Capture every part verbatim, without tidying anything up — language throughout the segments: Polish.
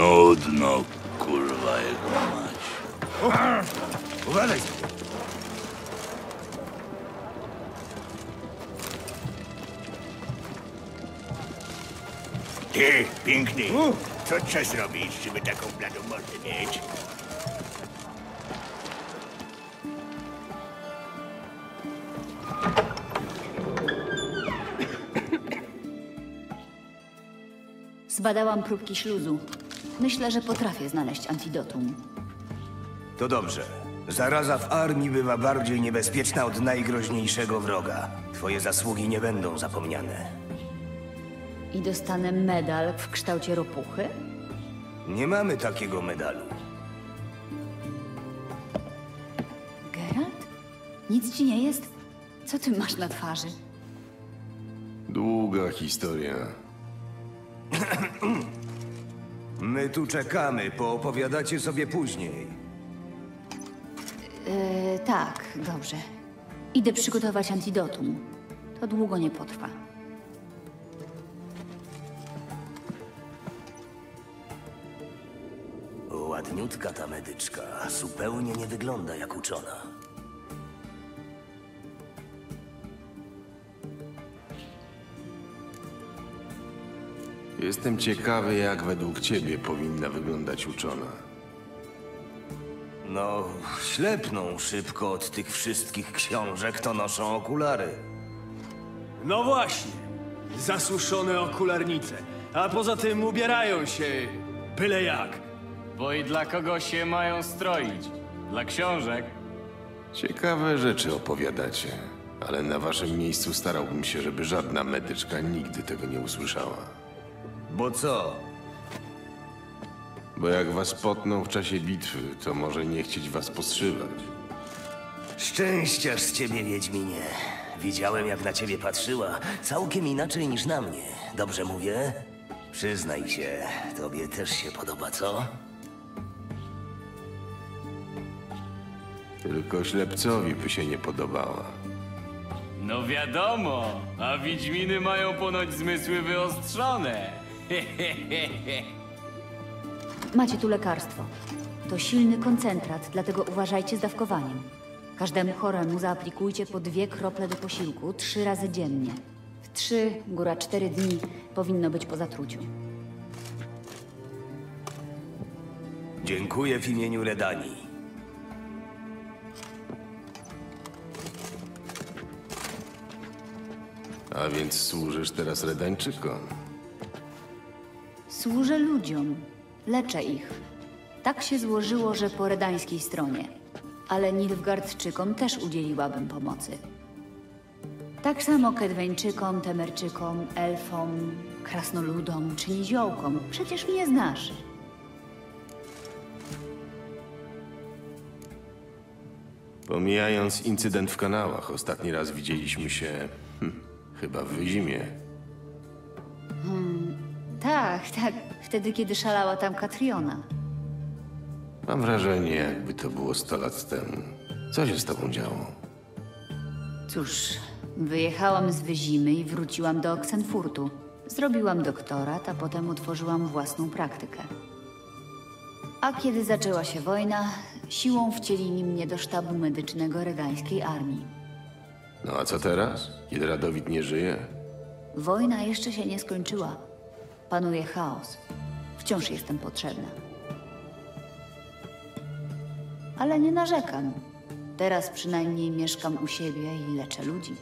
Nudno, kurwa, jego mać. Uważaj sobie. Ty, piękny, co trzeba zrobić, żeby taką bladą mordę mieć? Zbadałam próbki śluzu. Myślę, że potrafię znaleźć antidotum. To dobrze. Zaraza w armii bywa bardziej niebezpieczna od najgroźniejszego wroga. Twoje zasługi nie będą zapomniane. I dostanę medal w kształcie ropuchy? Nie mamy takiego medalu. Geralt? Nic ci nie jest? Co ty masz na twarzy? Długa historia. My tu czekamy, poopowiadacie sobie później. Yy, tak, dobrze. Idę przygotować antidotum. To długo nie potrwa. Ładniutka ta medyczka. Zupełnie nie wygląda jak uczona. Jestem ciekawy, jak według ciebie powinna wyglądać uczona. No, ślepną szybko od tych wszystkich książek, to noszą okulary. No właśnie. Zasuszone okularnice. A poza tym ubierają się byle jak. Bo i dla kogo się mają stroić? Dla książek? Ciekawe rzeczy opowiadacie, ale na waszym miejscu starałbym się, żeby żadna medyczka nigdy tego nie usłyszała. Bo co? Bo jak was potną w czasie bitwy, to może nie chcieć was postrzywać. Szczęściarz z ciebie, Wiedźminie. Widziałem, jak na ciebie patrzyła. Całkiem inaczej niż na mnie. Dobrze mówię? Przyznaj się, tobie też się podoba, co? Tylko ślepcowi by się nie podobała. No wiadomo, a wiedźminy mają ponoć zmysły wyostrzone. Macie tu lekarstwo. To silny koncentrat, dlatego uważajcie z dawkowaniem. Każdemu choremu zaaplikujcie po dwie krople do posiłku trzy razy dziennie. W trzy, góra cztery dni powinno być po zatruciu. Dziękuję w imieniu Redanii. A więc służysz teraz Redańczykom. Służę ludziom. Leczę ich. Tak się złożyło, że po redańskiej stronie. Ale Nilfgaardczykom też udzieliłabym pomocy. Tak samo Kedweńczykom, Temerczykom, Elfom, Krasnoludom czy Niziołkom. Przecież mnie znasz. Pomijając incydent w kanałach, ostatni raz widzieliśmy się... Hm, chyba w Wyzimie. Hmm, tak, tak. Wtedy, kiedy szalała tam Katriona. Mam wrażenie, jakby to było sto lat temu. Co się z tobą działo? Cóż, wyjechałam z Wyzimy i wróciłam do Oxenfurtu. Zrobiłam doktorat, a potem otworzyłam własną praktykę. A kiedy zaczęła się wojna, siłą wcielili mnie do sztabu medycznego redańskiej armii. No a co teraz? Kiedy Radowid nie żyje? Wojna jeszcze się nie skończyła. Panuje chaos. Wciąż jestem potrzebna. Ale nie narzekam. Teraz przynajmniej mieszkam u siebie i leczę ludzi.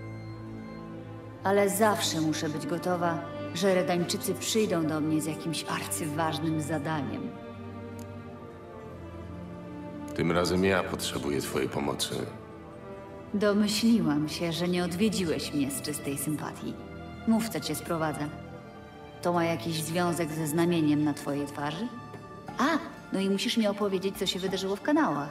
Ale zawsze muszę być gotowa, że Redańczycy przyjdą do mnie z jakimś arcyważnym zadaniem. Tym razem ja potrzebuję twojej pomocy. Domyśliłam się, że nie odwiedziłeś mnie z czystej sympatii. Mów, co cię sprowadza. To ma jakiś związek ze znamieniem na twojej twarzy? A, no i musisz mi opowiedzieć, co się wydarzyło w kanałach.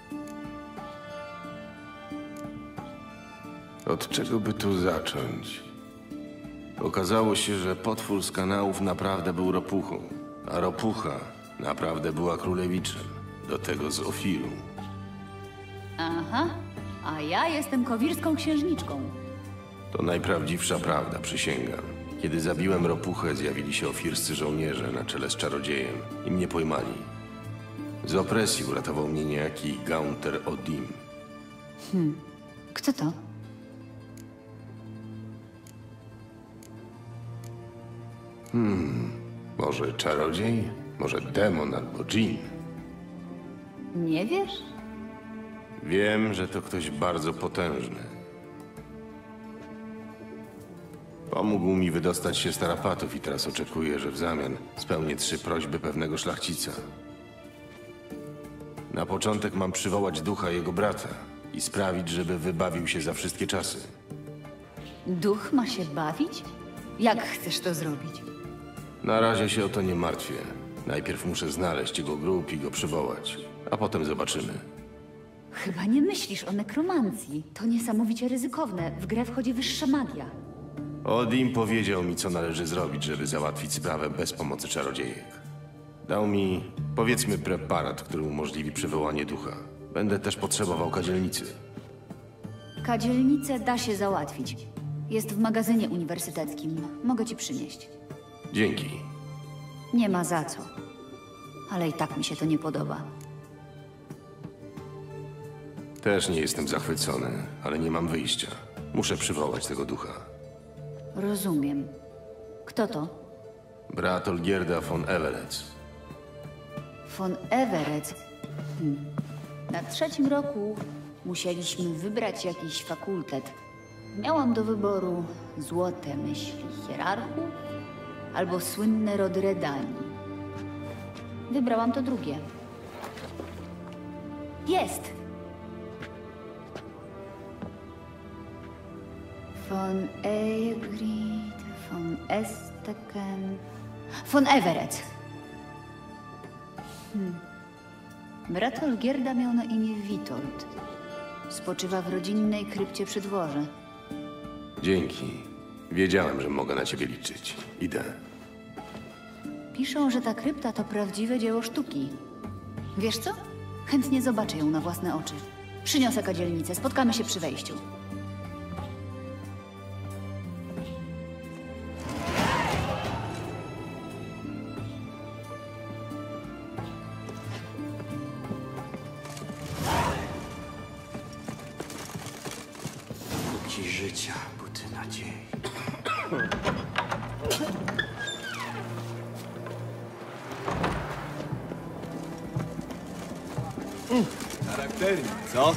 Od czego by tu zacząć? Okazało się, że potwór z kanałów naprawdę był ropuchą, a ropucha naprawdę była królewiczem, do tego z Ofiru. Aha, a ja jestem kowirską księżniczką. To najprawdziwsza prawda, przysięgam. Kiedy zabiłem ropuchę, zjawili się ofirscy żołnierze na czele z czarodziejem i mnie pojmali. Z opresji uratował mnie niejaki Gaunter Odim. Kto to? Może czarodziej? Może demon albo dżin? Nie wiesz? Wiem, że to ktoś bardzo potężny. Pomógł mi wydostać się z tarapatów i teraz oczekuję, że w zamian spełnię trzy prośby pewnego szlachcica. Na początek mam przywołać ducha jego brata i sprawić, żeby wybawił się za wszystkie czasy. Duch ma się bawić? Jak chcesz to zrobić? Na razie się o to nie martwię. Najpierw muszę znaleźć jego grób i go przywołać, a potem zobaczymy. Chyba nie myślisz o nekromancji. To niesamowicie ryzykowne. W grę wchodzi wyższa magia. Odim powiedział mi, co należy zrobić, żeby załatwić sprawę bez pomocy czarodziejek. Dał mi, powiedzmy, preparat, który umożliwi przywołanie ducha. Będę też potrzebował kadzielnicy. Kadzielnicę da się załatwić. Jest w magazynie uniwersyteckim. Mogę ci przynieść. Dzięki. Nie ma za co. Ale i tak mi się to nie podoba. Też nie jestem zachwycony, ale nie mam wyjścia. Muszę przywołać tego ducha. Rozumiem. Kto to? Brat Olgierda von Everec. Von Everec. Hm. Na trzecim roku musieliśmy wybrać jakiś fakultet. Miałam do wyboru złote myśli hierarchów albo słynne rody Redanii. Wybrałam to drugie. Jest! Von Egrid, von Esteken, von Everec. Hmm. Brat Olgierda miał na imię Witold. Spoczywa w rodzinnej krypcie przy dworze. Dzięki. Wiedziałem, że mogę na ciebie liczyć. Idę. Piszą, że ta krypta to prawdziwe dzieło sztuki. Wiesz co? Chętnie zobaczę ją na własne oczy. Przyniosę kadzielnicę, spotkamy się przy wejściu. Buty życia, buty nadziei. Charakternie, co?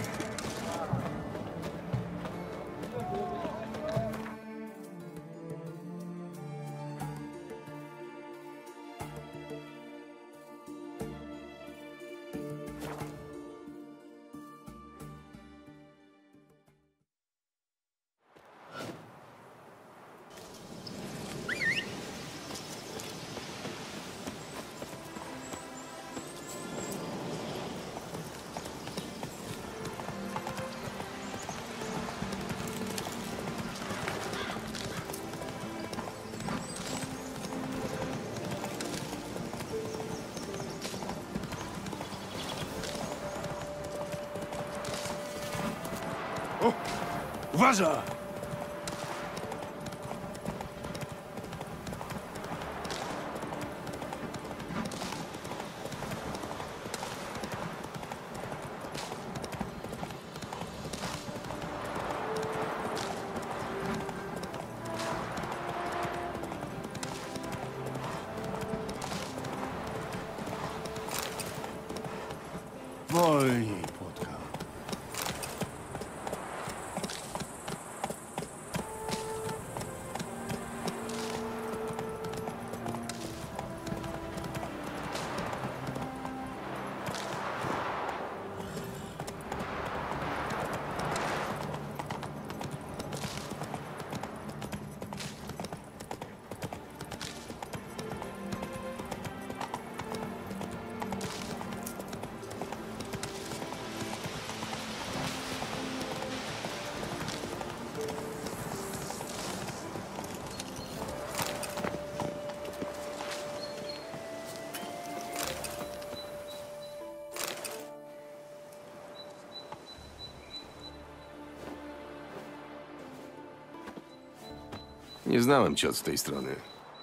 Uważaj! Wolniej, płotka. Nie znałem cię od tej strony.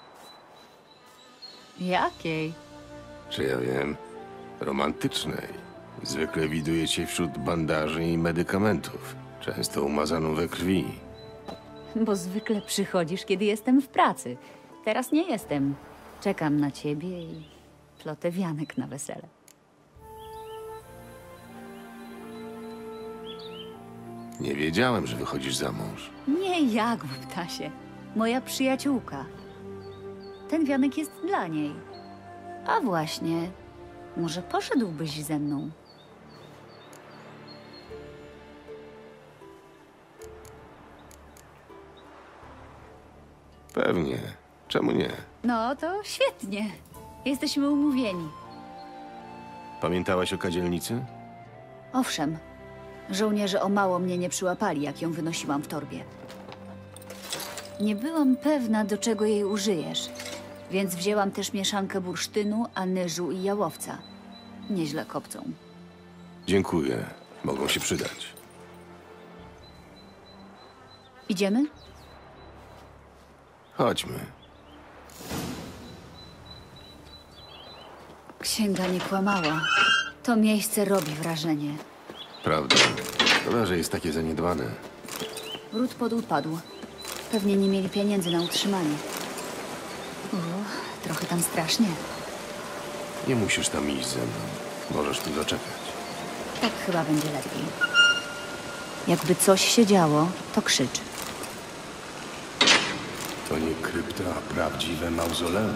Jakiej? Czy ja wiem? Romantycznej. Zwykle widuję cię wśród bandaży i medykamentów. Często umazaną we krwi. Bo zwykle przychodzisz, kiedy jestem w pracy. Teraz nie jestem. Czekam na ciebie i plotę wianek na wesele. Nie wiedziałem, że wychodzisz za mąż. Nie jak, ptasie. Moja przyjaciółka. Ten wianek jest dla niej. A właśnie, może poszedłbyś ze mną? Pewnie. Czemu nie? No to świetnie. Jesteśmy umówieni. Pamiętałaś o kadzielnicy? Owszem, żołnierze o mało mnie nie przyłapali, jak ją wynosiłam w torbie. Nie byłam pewna, do czego jej użyjesz, więc wzięłam też mieszankę bursztynu, anyżu i jałowca. Nieźle kopcą. Dziękuję. Mogą się przydać. Idziemy? Chodźmy. Księga nie kłamała. To miejsce robi wrażenie. Prawda. Szkoda, że jest takie zaniedbane. Ród podupadł. Pewnie nie mieli pieniędzy na utrzymanie. O, trochę tam strasznie. Nie musisz tam iść ze mną. Możesz tu zaczekać. Tak chyba będzie lepiej. Jakby coś się działo, to krzycz. To nie krypta, a prawdziwe mauzoleum.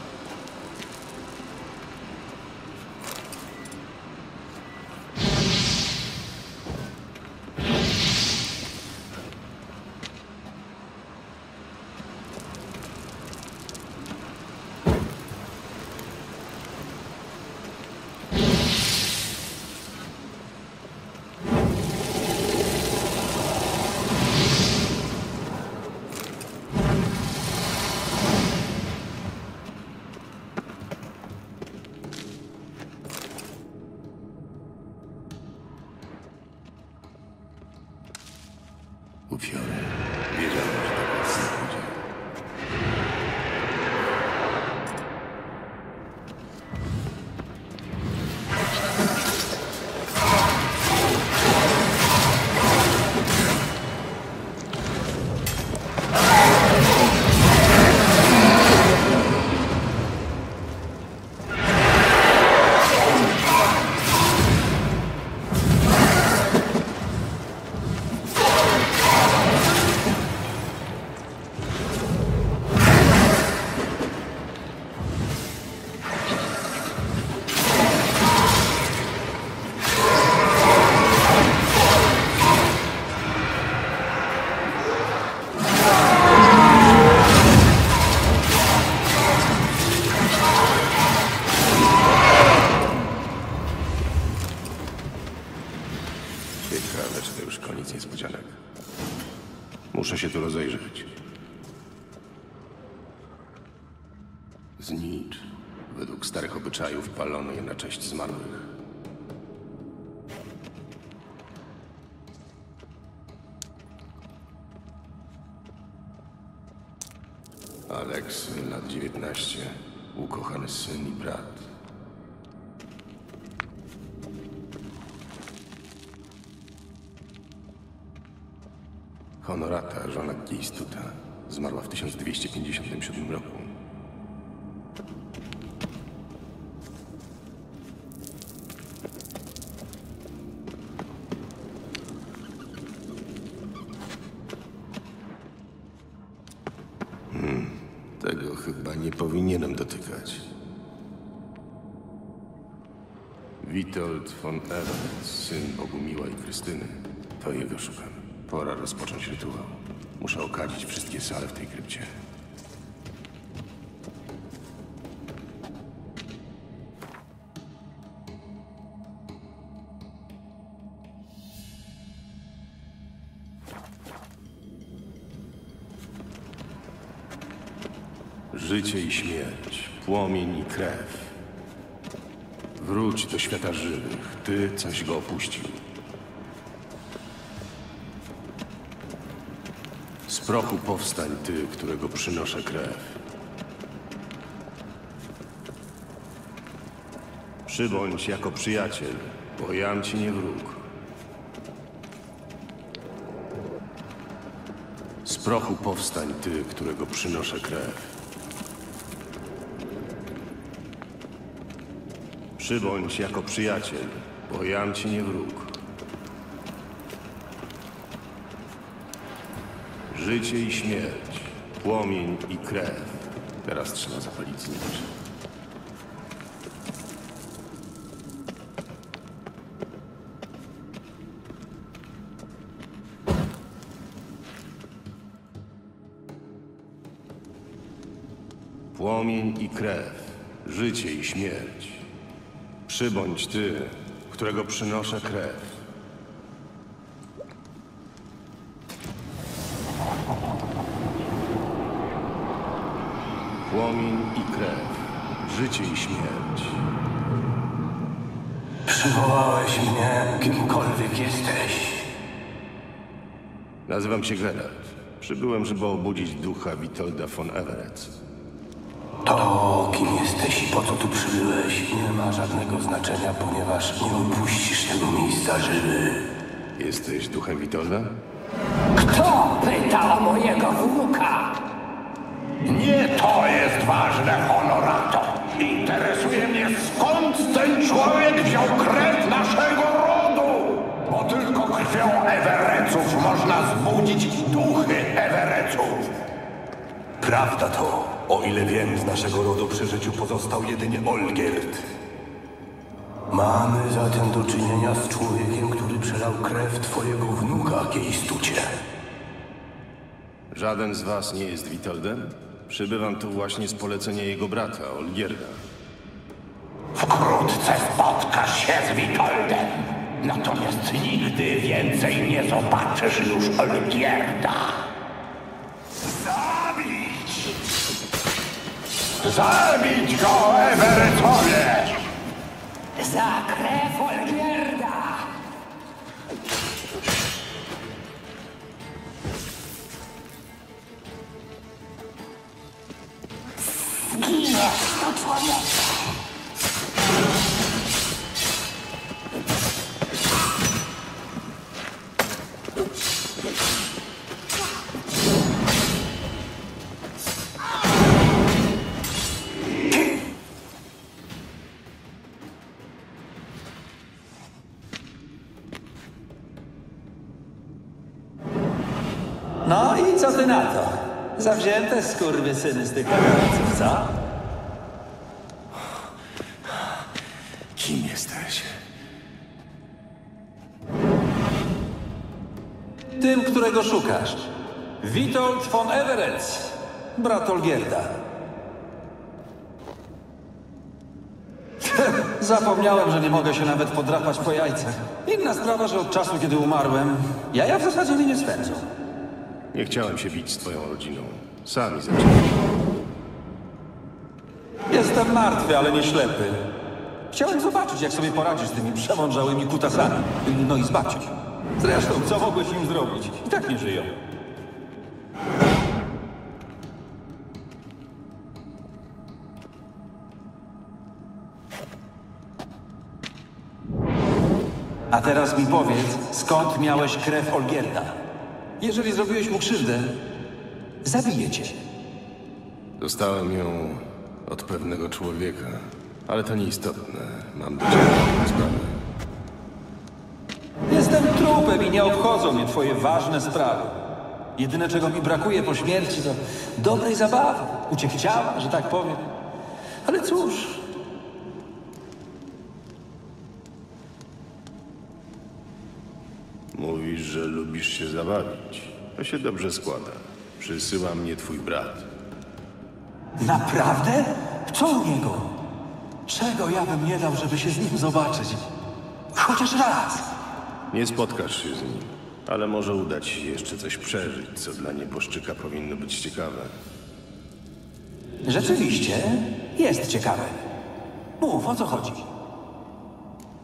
Upiory. Wiedziałem, że tak jest na ludzie. Ciekawe, czy to już koniec niespodzianek. Muszę się tu rozejrzeć. Znicz. Według starych obyczajów palono je na cześć zmarłych. Aleksy, lat dziewiętnaście. Ukochany syn i brat. Honorata, żona Kistuta, zmarła w tysiąc dwieście pięćdziesiątym siódmym roku. Hmm, tego chyba nie powinienem dotykać. Witold von Ewald, syn Bogumiła i Krystyny. To jego szukam. Pora rozpocząć rytuał. Muszę okadzić wszystkie sale w tej krypcie. Życie i śmierć, płomień i krew. Wróć do świata żywych. Ty coś go opuścił. prochu powstań ty, którego przynoszę krew. Przybądź jako przyjaciel, bo jam ci nie wróg. Z prochu powstań ty, którego przynoszę krew. Przybądź jako przyjaciel, bo jam ci nie wróg. Życie i śmierć, płomień i krew. Teraz trzeba zapalić znicz. Płomień i krew, życie i śmierć. Przybądź ty, którego przynoszę krew. Płomień i krew, życie i śmierć. Przywołałeś mnie, kimkolwiek jesteś. Nazywam się Geralt. Przybyłem, żeby obudzić ducha Witolda von Everec. To, kim jesteś i po co tu przybyłeś, nie ma żadnego znaczenia, ponieważ nie opuścisz tego miejsca żywy. Jesteś duchem Witolda? Kto pyta o mojego wnuka? Nie to jest ważne, Honorato. Interesuje mnie, skąd ten człowiek wziął krew naszego rodu. Bo tylko krwią Evereców można zbudzić duchy Evereców. Prawda to, o ile wiem, z naszego rodu przy życiu pozostał jedynie Olgierd. Mamy zatem do czynienia z człowiekiem, który przelał krew twojego wnuka, Keistucie. Żaden z was nie jest Witoldem? Przybywam tu właśnie z polecenia jego brata, Olgierda. Wkrótce spotkasz się z Witoldem. Natomiast nigdy więcej nie zobaczysz już Olgierda. Zabić! Zabić go, Everetowie! Za krew Olgierda! Zginiesz, to człowiek! No i co ty na to? Zawzięte skurwysyny z tych Evereców, co? Kim jesteś? Tym, którego szukasz. Witold von Everec, brat Olgierda. Zapomniałem, że nie mogę się nawet podrapać po jajcach. Inna sprawa, że od czasu, kiedy umarłem, jaja w zasadzie mnie nie swędzą. Nie chciałem się bić z twoją rodziną. Sami zaczęli. Jestem martwy, ale nie ślepy. Chciałem zobaczyć, jak sobie poradzisz z tymi przemądrzałymi kutasami. No i z babcią. Zresztą, co mogłeś im zrobić? I tak nie żyją. A teraz mi powiedz, skąd miałeś krew Olgierda? Jeżeli zrobiłeś mu krzywdę, zabiję cię. Dostałem ją od pewnego człowieka, ale to nieistotne. Mam do ciebie ważne sprawy. Jestem trupem i nie obchodzą mnie twoje ważne sprawy. Jedyne, czego mi brakuje po śmierci, to dobrej zabawy, uciech ciała, że tak powiem. Ale cóż... Mówisz, że lubisz się zabawić. To się dobrze składa. Przysyła mnie twój brat. Naprawdę? Co u niego? Czego ja bym nie dał, żeby się z nim zobaczyć? Chociaż raz. Nie spotkasz się z nim, ale może uda ci się jeszcze coś przeżyć, co dla nieboszczyka powinno być ciekawe. Rzeczywiście, jest ciekawe. Mów, o co chodzi?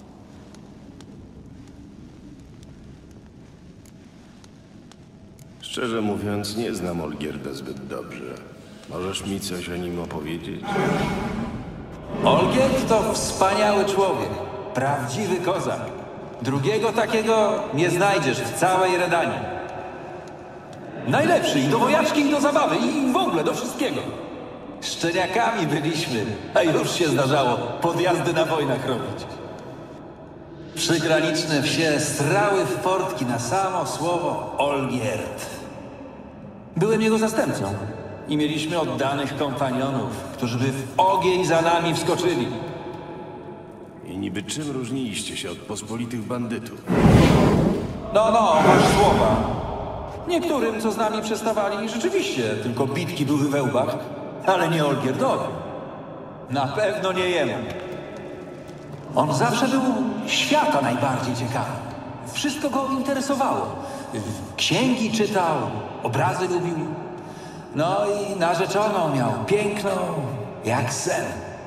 Z Szczerze mówiąc, nie znam Olgierda zbyt dobrze. Możesz mi coś o nim opowiedzieć? Olgierd to wspaniały człowiek. Prawdziwy kozak. Drugiego takiego nie znajdziesz w całej Redanii. Najlepszy i do wojaczki, i do zabawy, i w ogóle do wszystkiego. Szczeniakami byliśmy, a już się zdarzało podjazdy na wojnach robić. Przygraniczne wsie strały w portki na samo słowo Olgierd. Byłem jego zastępcą i mieliśmy oddanych kompanionów, którzy by w ogień za nami wskoczyli. I niby czym różniliście się od pospolitych bandytów? No, no, masz słowa. Niektórym, co z nami przestawali, rzeczywiście tylko bitki były we łbach, ale nie Olgierdowi. Na pewno nie jemu. On zawsze był świata najbardziej ciekawy. Wszystko go interesowało. Księgi czytał, obrazy lubił. No i narzeczoną miał, piękną jak sen.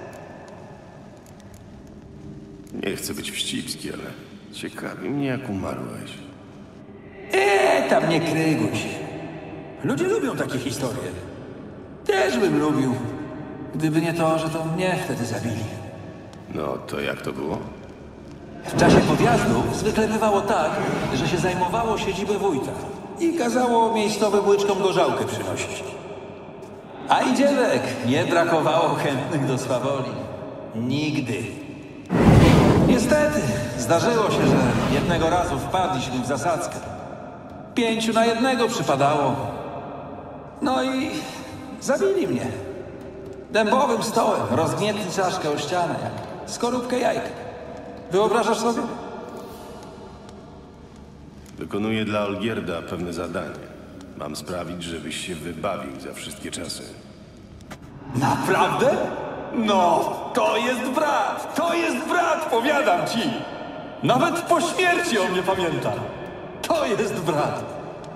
Nie chcę być wścibski, ale ciekawi mnie, jak umarłeś. Eee, tam nie kryguj się. Ludzie lubią takie historie. Też bym lubił. Gdyby nie to, że to mnie wtedy zabili. No, to jak to było? W czasie podjazdów zwykle bywało tak, że się zajmowało siedzibę wójta i kazało miejscowym łyczkom gorzałkę przynosić. A i dziewek nie brakowało chętnych do swawoli. Nigdy. Niestety, zdarzyło się, że jednego razu wpadliśmy w zasadzkę. Pięciu na jednego przypadało. No i zabili mnie. Dębowym stołem rozgnietli czaszkę o ścianę, jak skorupkę jajka. Wyobrażasz sobie? Wykonuję dla Olgierda pewne zadanie. Mam sprawić, żebyś się wybawił za wszystkie czasy. Naprawdę? No, to jest brat! To jest brat, powiadam ci! Nawet po śmierci o mnie pamięta. To jest brat.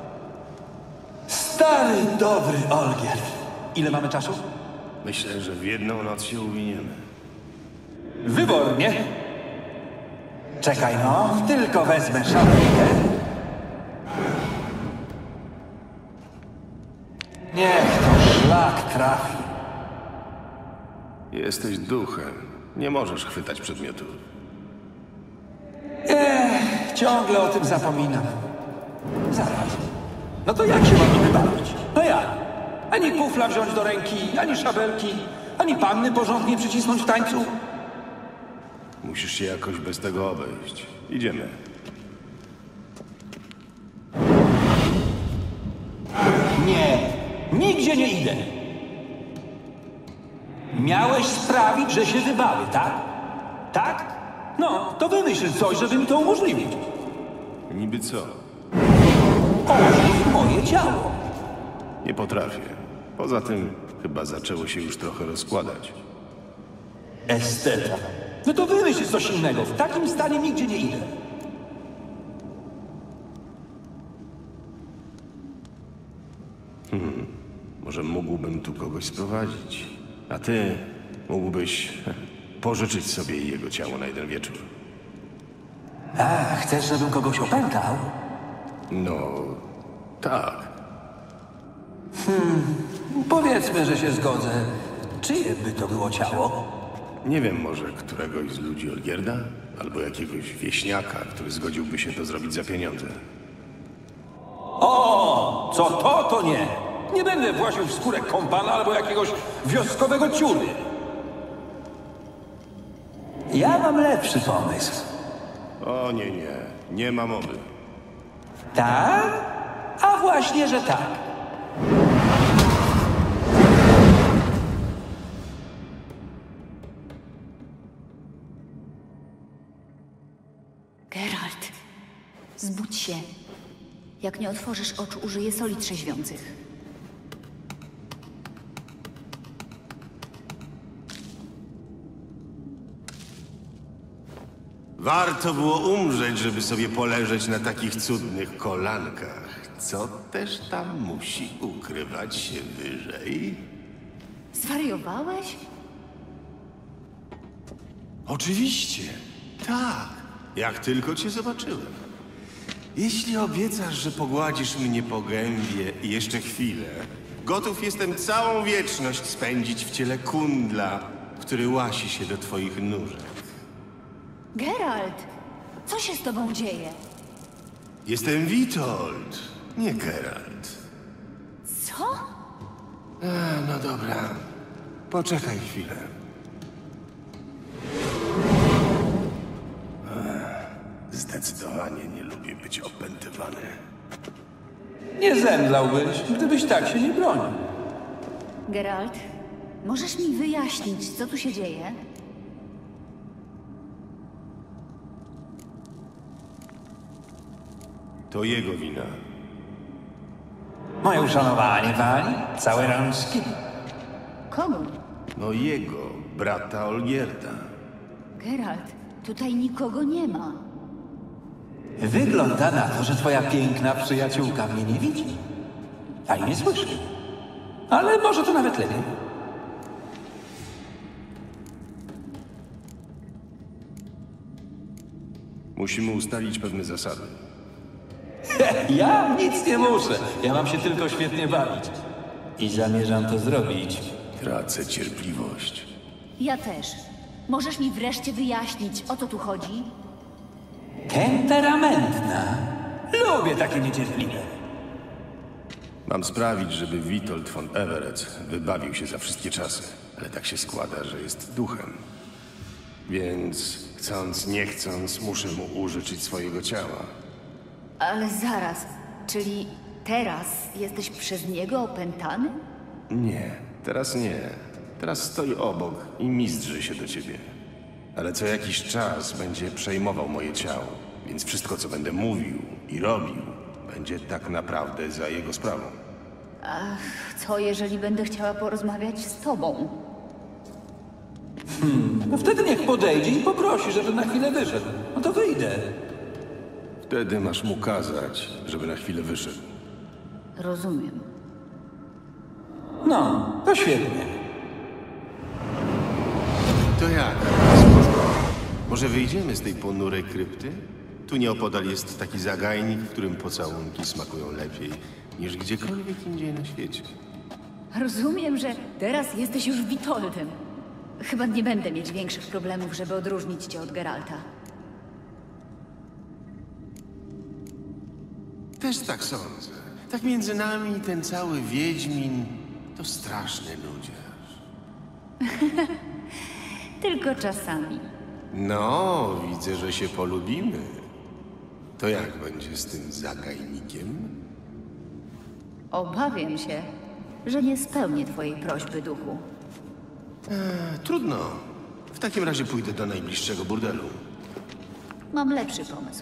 Stary, dobry Olgierd. Ile mamy czasu? Myślę, że w jedną noc się uwiniemy. Wybornie. Czekaj no, tylko wezmę szabelkę. Niech to szlak trafi. Jesteś duchem. Nie możesz chwytać przedmiotów. Ech, ciągle o tym zapominam. Zaraz. No to jak się mam niby bawić? No jak? Ani kufla wziąć do ręki, ani szabelki, ani panny porządnie przycisnąć w tańcu. Musisz się jakoś bez tego obejść. Idziemy. Nie, nigdzie nie idę. Miałeś sprawić, że się wybawię, tak? Tak? No, to wymyśl coś, żeby mi to umożliwić. Niby co? Ożyw moje ciało. Nie potrafię. Poza tym chyba zaczęło się już trochę rozkładać. Esteta. No to wymyśl coś innego. W takim stanie nigdzie nie idę. Hmm. Może mógłbym tu kogoś sprowadzić. A ty mógłbyś pożyczyć sobie jego ciało na jeden wieczór. A, chcesz, żebym kogoś opętał? No, tak. Hmm, powiedzmy, że się zgodzę. Czyje by to było ciało? Nie wiem, może któregoś z ludzi Olgierda? Albo jakiegoś wieśniaka, który zgodziłby się to zrobić za pieniądze. O, co to, to nie. Nie będę właził w skórę kompana albo jakiegoś wioskowego ciury. Ja mam lepszy pomysł. O nie, nie. Nie ma mowy. Tak? A właśnie, że tak. Geralt, zbudź się. Jak nie otworzysz oczu, użyję soli trzeźwiących. Warto było umrzeć, żeby sobie poleżeć na takich cudnych kolankach. Co też tam musi ukrywać się wyżej? Zwariowałeś? Oczywiście. Tak. Jak tylko cię zobaczyłem. Jeśli obiecasz, że pogładzisz mnie po gębie i jeszcze chwilę, gotów jestem całą wieczność spędzić w ciele kundla, który łasi się do twoich nóżek. Geralt, co się z tobą dzieje? Jestem Witold, nie Geralt. Co? A, no dobra. Poczekaj chwilę. Ech, Zdecydowanie nie lubię być opętywany. Nie zemdlałbyś, gdybyś tak się nie bronił. Geralt, możesz mi wyjaśnić, co tu się dzieje? To jego wina. Moje uszanowanie, pani. Całe rączki. Kogo? No jego, brata Olgierda. Geralt, tutaj nikogo nie ma. Wygląda na to, że twoja piękna przyjaciółka mnie nie widzi. A i nie słyszy. Ale może to nawet lepiej. Musimy ustalić pewne zasady. Ja nic nie muszę. Ja mam się tylko świetnie bawić. I zamierzam to zrobić. Tracę cierpliwość. Ja też. Możesz mi wreszcie wyjaśnić, o co tu chodzi? Temperamentna. Lubię takie niecierpliwe. Mam sprawić, żeby Witold von Everett wybawił się za wszystkie czasy. Ale tak się składa, że jest duchem. Więc chcąc, nie chcąc, muszę mu użyczyć swojego ciała. Ale zaraz, czyli teraz jesteś przez niego opętany? Nie, teraz nie. Teraz stoi obok i mizdrzy się do ciebie. Ale co jakiś czas będzie przejmował moje ciało, więc wszystko, co będę mówił i robił, będzie tak naprawdę za jego sprawą. Ach, co jeżeli będę chciała porozmawiać z tobą? No wtedy niech podejdzie i poprosi, żeby na chwilę wyszedł. No to wyjdę. Wtedy masz mu kazać, żeby na chwilę wyszedł. Rozumiem. No, to świetnie. To jak? Może wyjdziemy z tej ponurej krypty? Tu nieopodal jest taki zagajnik, w którym pocałunki smakują lepiej niż gdziekolwiek indziej na świecie. Rozumiem, że teraz jesteś już Witoldem. Chyba nie będę mieć większych problemów, żeby odróżnić cię od Geralta. Też tak sądzę. Tak między nami ten cały Wiedźmin to straszny nudziarz. Tylko czasami. No, widzę, że się polubimy. To jak będzie z tym zagajnikiem? Obawiam się, że nie spełnię twojej prośby, duchu. E, trudno. W takim razie pójdę do najbliższego burdelu. Mam lepszy pomysł.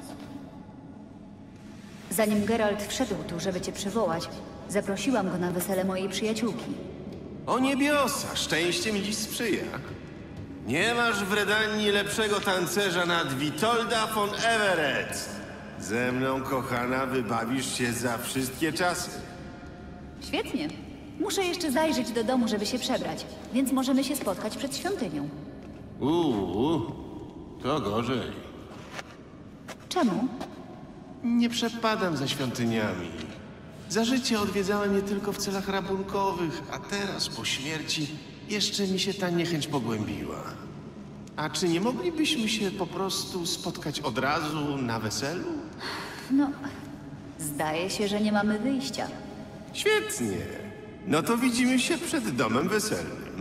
Zanim Geralt wszedł tu, żeby cię przywołać, zaprosiłam go na wesele mojej przyjaciółki. O niebiosa, szczęście mi dziś sprzyja. Nie masz w Redanii lepszego tancerza nad Witolda von Everett. Ze mną, kochana, wybawisz się za wszystkie czasy. Świetnie. Muszę jeszcze zajrzeć do domu, żeby się przebrać, więc możemy się spotkać przed świątynią. Uuu, to gorzej. Czemu? Nie przepadam za świątyniami. Za życie odwiedzałem je tylko w celach rabunkowych, a teraz po śmierci jeszcze mi się ta niechęć pogłębiła. A czy nie moglibyśmy się po prostu spotkać od razu na weselu? No, zdaje się, że nie mamy wyjścia. Świetnie. No to widzimy się przed domem weselnym.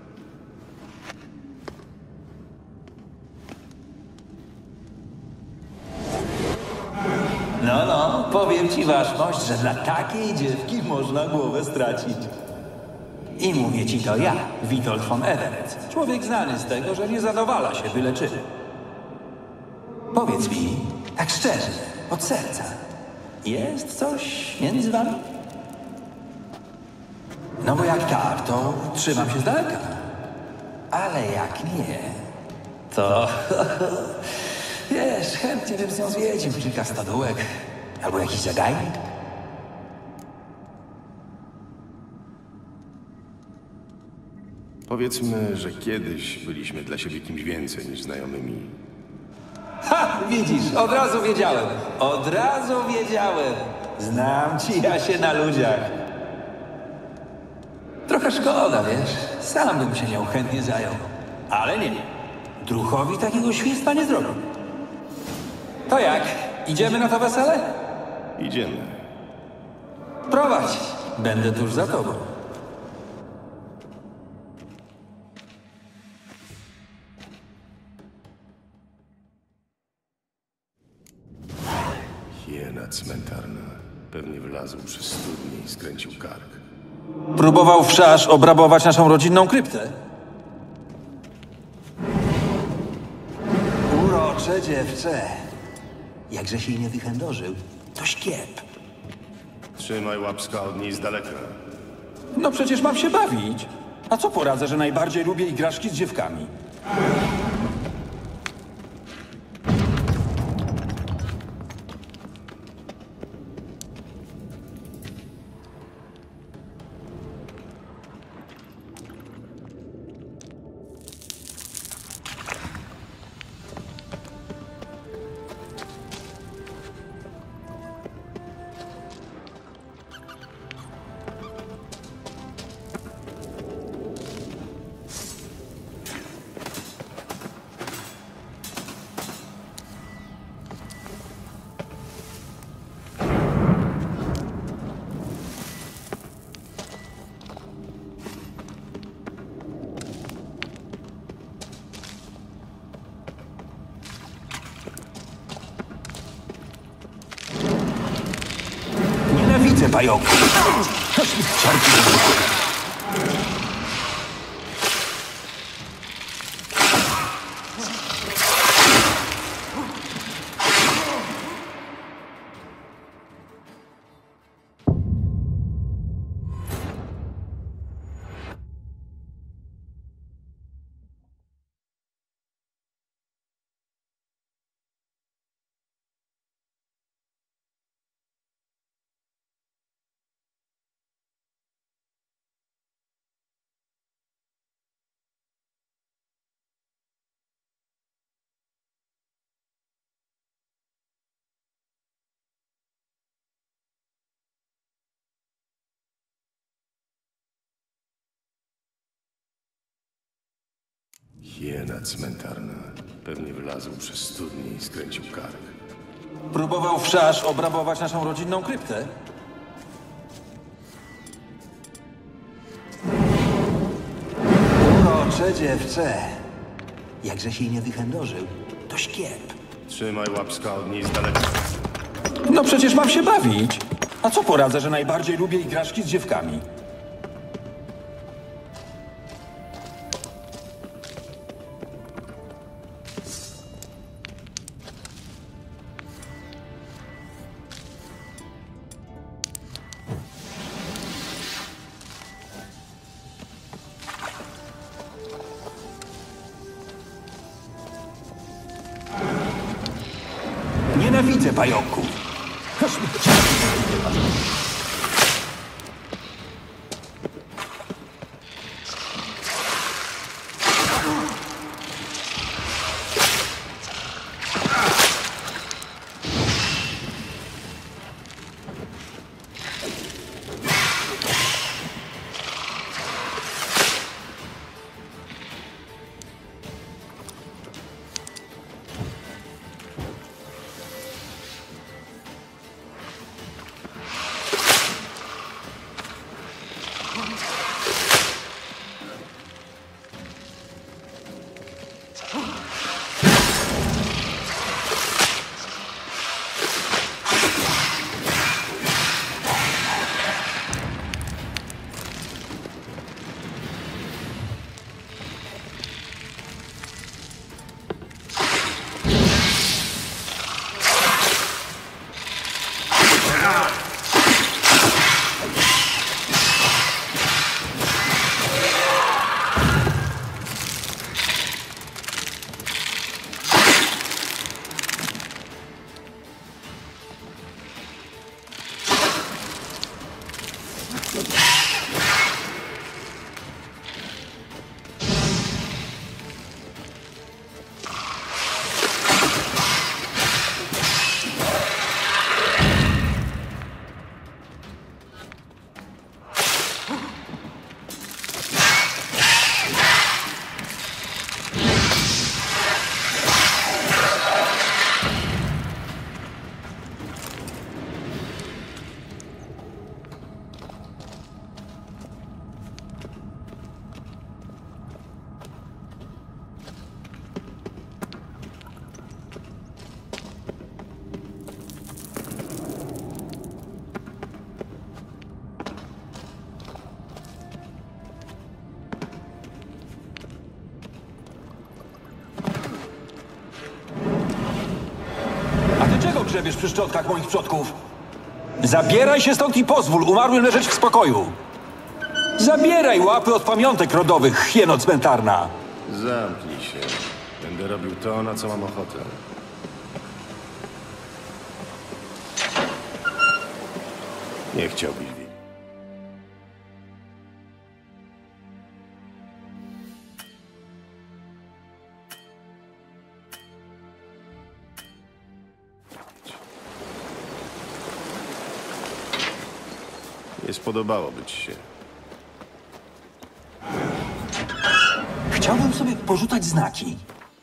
No, no, powiem ci waszmość, że dla takiej dziewki można głowę stracić. I mówię ci to ja, Witold von Everett. Człowiek znany z tego, że nie zadowala się byle czym. Powiedz mi, tak szczerze, od serca, jest coś między wami? No bo jak tak, to trzymam się z daleka. Ale jak nie, to... Wiesz, chętnie bym z nią zwiedził kilka stodółek. Albo jakiś zagajnik. Powiedzmy, że kiedyś byliśmy dla siebie kimś więcej niż znajomymi. Ha! Ha! Widzisz, od razu wiedziałem. Od razu wiedziałem. Znam ci ja się na ludziach. Trochę szkoda, wiesz? Sam bym się nią chętnie zajął. Ale nie. Druchowi takiego świństwa nie zrobił. To jak? Idziemy na to wesele? Idziemy. Prowadź. Będę tuż za tobą. Hiena cmentarna. Pewnie wlazł przez studnię i skręcił kark. Próbował wszarz obrabować naszą rodzinną kryptę. Urocze dziewczę. Jakże się jej nie wychędożył, to ściep. Trzymaj łapska od niej z daleka. No przecież mam się bawić. A co poradzę, że najbardziej lubię igraszki z dziewkami? Nienawidzę pająków. Hiena cmentarna. Pewnie wlazł przez studnię i skręcił kark. Próbował wszarz obrabować naszą rodzinną kryptę. Urocze dziewczę. Jakże się jej nie wychędożył, to ściep. Trzymaj łapska od niej z daleka. No przecież mam się bawić. A co poradzę, że najbardziej lubię igraszki z dziewkami? Nienawidzę pająków. grzebiesz przy szczątkach moich przodków? Zabieraj się stąd i pozwól umarłym leżeć w spokoju. Zabieraj łapy od pamiątek rodowych, hieno cmentarna. Zamknij się. Będę robił to, na co mam ochotę. Nie chciałbyś wiedzieć. Nie spodobałoby ci się. Chciałbym sobie porzucać znaki.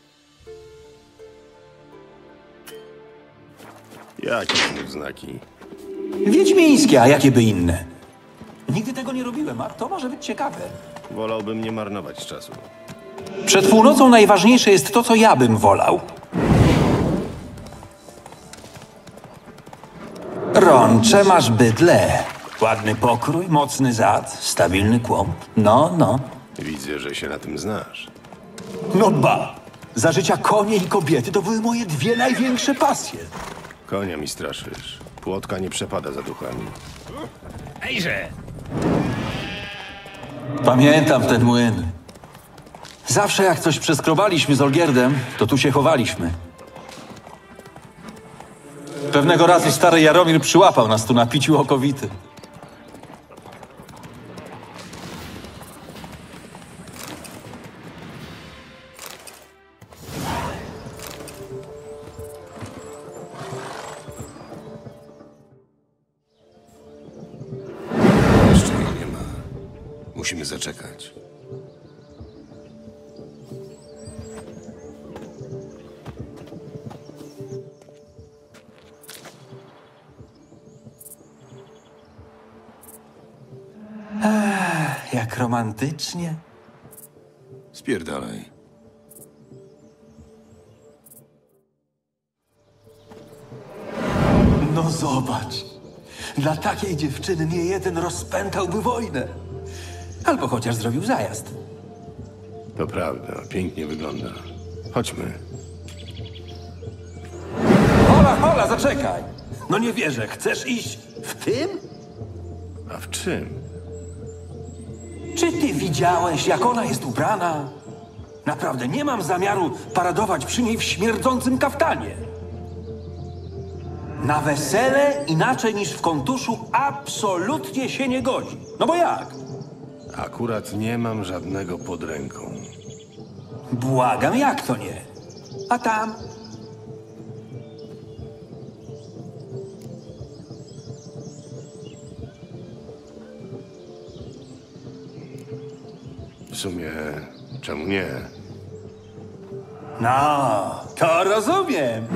Jakie są znaki? Wiedźmińskie, a jakie by inne? Nigdy tego nie robiłem, a to może być ciekawe. Wolałbym nie marnować czasu. Przed północą najważniejsze jest to, co ja bym wolał. Rącze masz bydle. Ładny pokrój, mocny zad, stabilny kłąb. No, no. Widzę, że się na tym znasz. No ba! Za życia konie i kobiety to były moje dwie największe pasje. Konia mi straszysz. Płotka nie przepada za duchami. Hejże! Pamiętam ten młyn. Zawsze jak coś przeskrobaliśmy z Olgierdem, to tu się chowaliśmy. Pewnego razu stary Jaromir przyłapał nas tu na piciu okowity. Jeszcze jej nie ma. Musimy zaczekać. Jak romantycznie. Spierdalaj. No zobacz. Dla takiej dziewczyny nie jeden rozpętałby wojnę. Albo chociaż zrobił zajazd. To prawda, pięknie wygląda. Chodźmy. Hola, hola, zaczekaj. No nie wierzę, chcesz iść w tym? A w czym? Czy ty widziałeś, jak ona jest ubrana? Naprawdę nie mam zamiaru paradować przy niej w śmierdzącym kaftanie. Na wesele inaczej niż w kontuszu absolutnie się nie godzi. No bo jak? Akurat nie mam żadnego pod ręką. Błagam, jak to nie? A tam? W sumie, czemu nie? No, to rozumiem.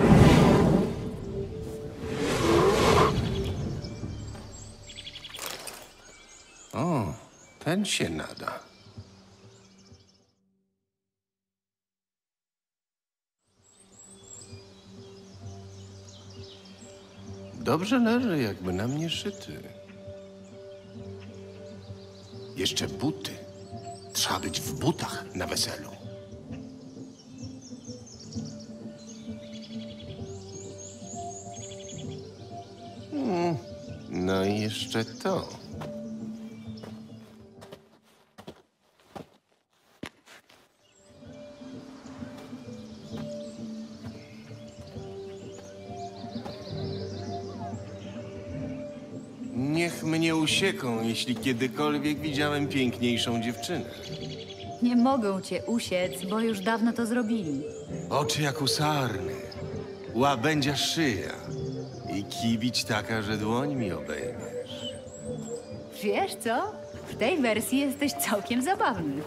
O, ten się nada. Dobrze leży, jakby na mnie szyty. Jeszcze buty. Trzeba być w butach na weselu. Mm, no i jeszcze to. Niech mnie usieką, jeśli kiedykolwiek widziałem piękniejszą dziewczynę. Nie mogą cię usiec, bo już dawno to zrobili. Oczy jak u sarny, łabędzia szyja i kibić taka, że dłoń mi obejmiesz. Wiesz co? W tej wersji jesteś całkiem zabawny.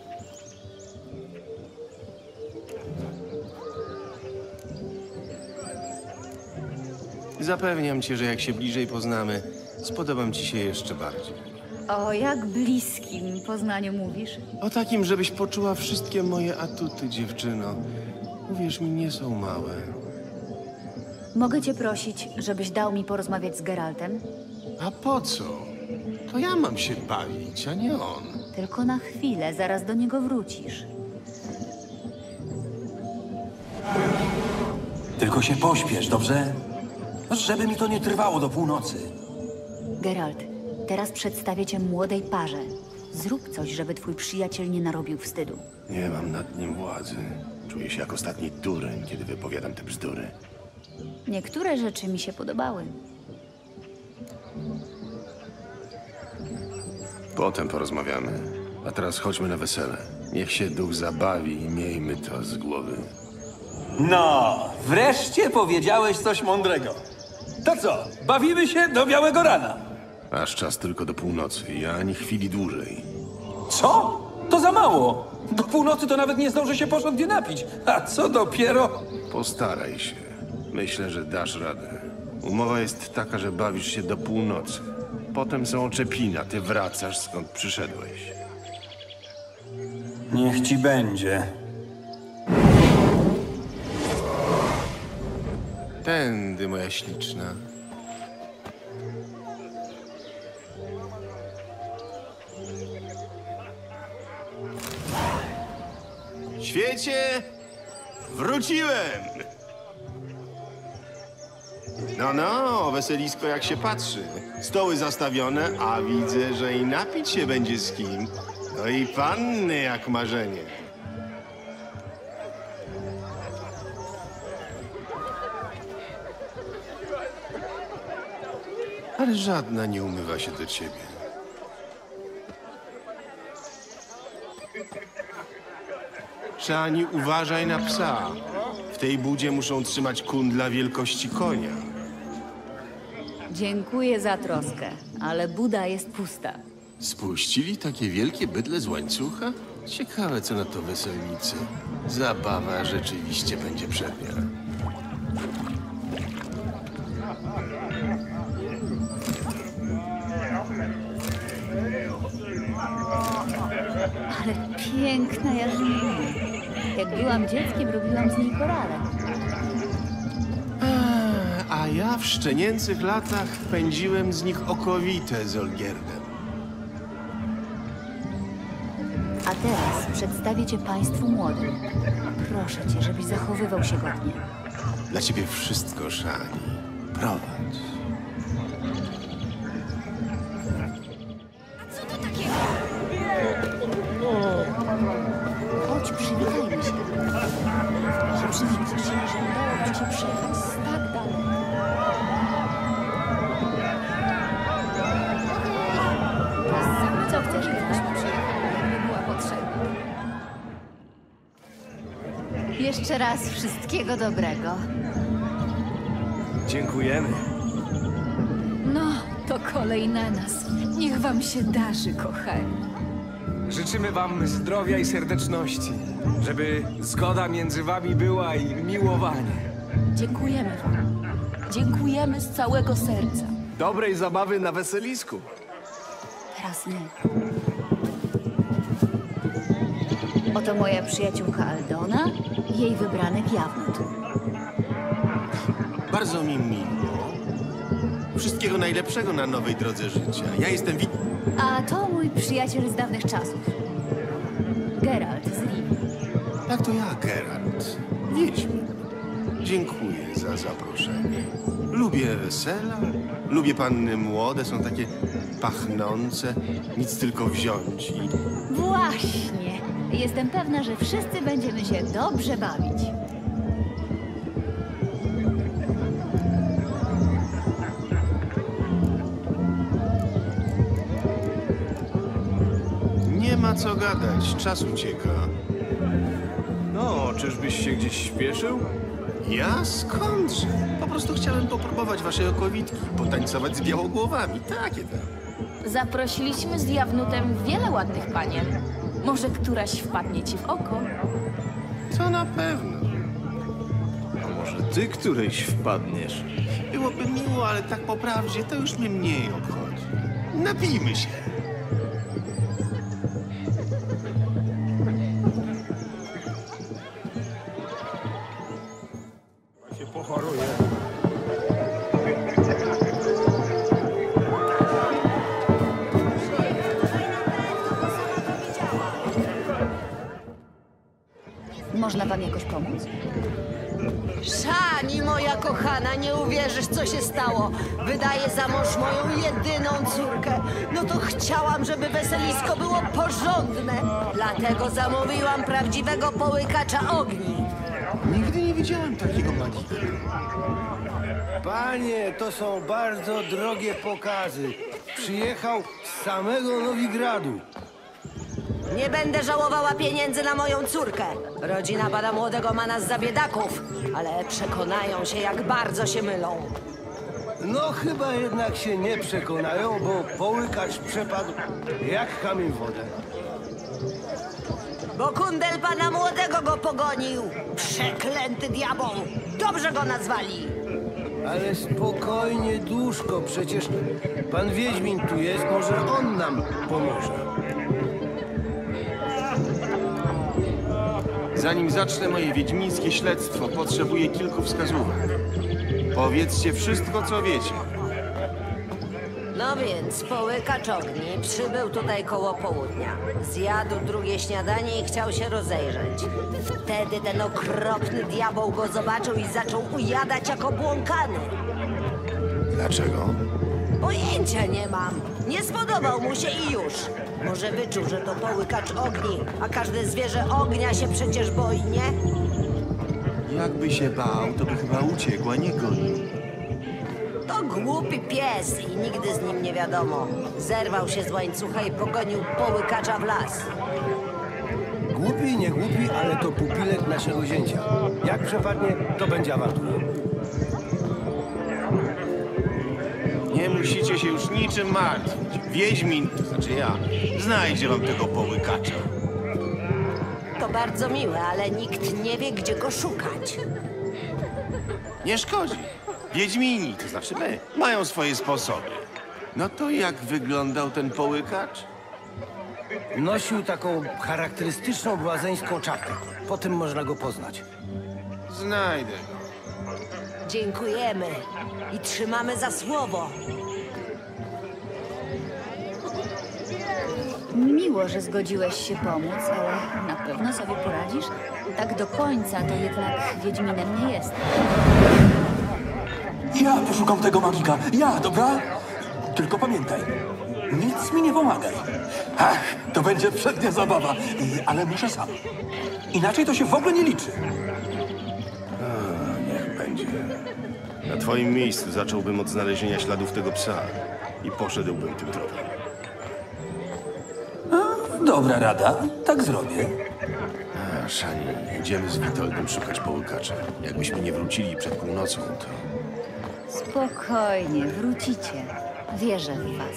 Zapewniam cię, że jak się bliżej poznamy, spodobam ci się jeszcze bardziej. O jak bliskim Poznaniu mówisz? O takim, żebyś poczuła wszystkie moje atuty, dziewczyno. Uwierz mi, nie są małe. Mogę cię prosić, żebyś dał mi porozmawiać z Geraltem? A po co? To ja mam się bawić, a nie on. Tylko na chwilę, zaraz do niego wrócisz. Tylko się pośpiesz, dobrze? Żeby mi to nie trwało do północy. Geralt, teraz przedstawię cię młodej parze. Zrób coś, żeby twój przyjaciel nie narobił wstydu. Nie mam nad nim władzy. Czuję się jak ostatni dureń, kiedy wypowiadam te bzdury. Niektóre rzeczy mi się podobały. Potem porozmawiamy. A teraz chodźmy na wesele. Niech się duch zabawi i miejmy to z głowy. No, wreszcie powiedziałeś coś mądrego. To co, bawimy się do białego rana? Aż czas tylko do północy i ani chwili dłużej. Co? To za mało. Do północy to nawet nie zdążę się porządnie napić. A co dopiero... Postaraj się. Myślę, że dasz radę. Umowa jest taka, że bawisz się do północy. Potem są oczepina, ty wracasz skąd przyszedłeś. Niech ci będzie. Tędy, moja śliczna. Świecie, wróciłem! No, no, weselisko jak się patrzy. Stoły zastawione, a widzę, że i napić się będzie z kim. No i panny jak marzenie. Ale żadna nie umywa się do ciebie. Szani, uważaj na psa. W tej budzie muszą trzymać kundla wielkości konia. Dziękuję za troskę, ale buda jest pusta. Spuścili takie wielkie bydle z łańcucha? Ciekawe, co na to weselnicy. Zabawa rzeczywiście będzie przednia. Ale piękna jarzynka. Jak byłam dzieckiem, robiłam z niej korale. A ja w szczenięcych latach pędziłem z nich okowite z Olgierdem. A teraz przedstawię cię państwu młodym. Proszę cię, żebyś zachowywał się godnie. Dla ciebie wszystko, Szani. Prowadź. Chodź, przywitajmy się. Że przywidzisz się, że udało ci się przyjechać tak daleko. Co chcesz, żebyśmy przyjechali, jakby była potrzebna? Jeszcze raz wszystkiego dobrego. Dziękujemy. No, to kolej na nas. Niech wam się darzy, kochani. Życzymy wam zdrowia i serdeczności, żeby zgoda między wami była i miłowanie. Dziękujemy wam. Dziękujemy z całego serca. Dobrej zabawy na weselisku. Teraz nie. Oto moja przyjaciółka Aldona i jej wybranek Jawnet. Bardzo mi miło. Wszystkiego najlepszego na nowej drodze życia. Ja jestem Wit... A to mój przyjaciel z dawnych czasów. Geralt z Rivii. Tak, to ja, Geralt. Wiedźmin. Dziękuję za zaproszenie. Lubię wesela, lubię panny młode, są takie pachnące, nic tylko wziąć i... Właśnie. Jestem pewna, że wszyscy będziemy się dobrze bawić. Nie ma co gadać, czas ucieka. No, czyżbyś się gdzieś śpieszył? Ja skądże? Po prostu chciałem popróbować waszej okowitki, potańcować z białogłowami, takie tam. Zaprosiliśmy z Jawnutem wiele ładnych panien. Może któraś wpadnie ci w oko? To na pewno. A może ty którejś wpadniesz? Byłoby miło, ale tak po prawdzie to już mnie mniej obchodzi. Napijmy się. Się pochoruje. Można wam jakoś pomóc? Szani, moja kochana, nie uwierzysz, co się stało. Wydaję za mąż moją jedyną córkę. No to chciałam, żeby weselisko było porządne. Dlatego zamówiłam prawdziwego połykacza ogni. Nigdy nie widziałem takiego magika. Panie, to są bardzo drogie pokazy. Przyjechał z samego Nowigradu. Nie będę żałowała pieniędzy na moją córkę. Rodzina pana młodego ma nas za biedaków, ale przekonają się, jak bardzo się mylą. No chyba jednak się nie przekonają, bo połykacz przepadł jak kamień w wodę. Bo kundel pana młodego go pogonił. Przeklęty diabeł. Dobrze go nazwali. Ale spokojnie, duszko, przecież pan Wiedźmin tu jest, może on nam pomoże. Zanim zacznę moje wiedźmińskie śledztwo, potrzebuję kilku wskazówek. Powiedzcie wszystko, co wiecie. No więc połykacz ogni przybył tutaj koło południa. Zjadł drugie śniadanie i chciał się rozejrzeć. Wtedy ten okropny diabeł go zobaczył i zaczął ujadać jak obłąkany. Dlaczego? Pojęcia nie mam. Nie spodobał mu się i już. Może wyczuł, że to połykacz ogni, a każde zwierzę ognia się przecież boi, nie? Jakby się bał, to by chyba uciekł, a nie gonił. To głupi pies i nigdy z nim nie wiadomo. Zerwał się z łańcucha i pogonił połykacza w las. Głupi, nie głupi, ale to pupilek naszego zięcia. Jak przepadnie, to będzie awantura. Nie musicie się już niczym martwić. Wiedźmin, to znaczy ja, znajdzie wam tego połykacza. To bardzo miłe, ale nikt nie wie, gdzie go szukać. Nie szkodzi. Wiedźmini, to znaczy my, mają swoje sposoby. No to jak wyglądał ten połykacz? Nosił taką charakterystyczną błazeńską czapkę. Po tym można go poznać. Znajdę go. Dziękujemy i trzymamy za słowo. Miło, że zgodziłeś się pomóc, ale na pewno sobie poradzisz? Tak do końca to jednak Wiedźminem nie jest. Ja poszukam tego magika. Ja, dobra? Tylko pamiętaj, nic mi nie pomagaj. Ach, to będzie przednia zabawa, y, ale muszę sam. Inaczej to się w ogóle nie liczy. A, niech będzie. Na twoim miejscu zacząłbym od znalezienia śladów tego psa i poszedłbym tym tropem. A, dobra rada, tak zrobię. A, Szani, idziemy z Witoldem szukać połykacza. Jakbyśmy nie wrócili przed północą, to... Spokojnie, wrócicie. Wierzę w was.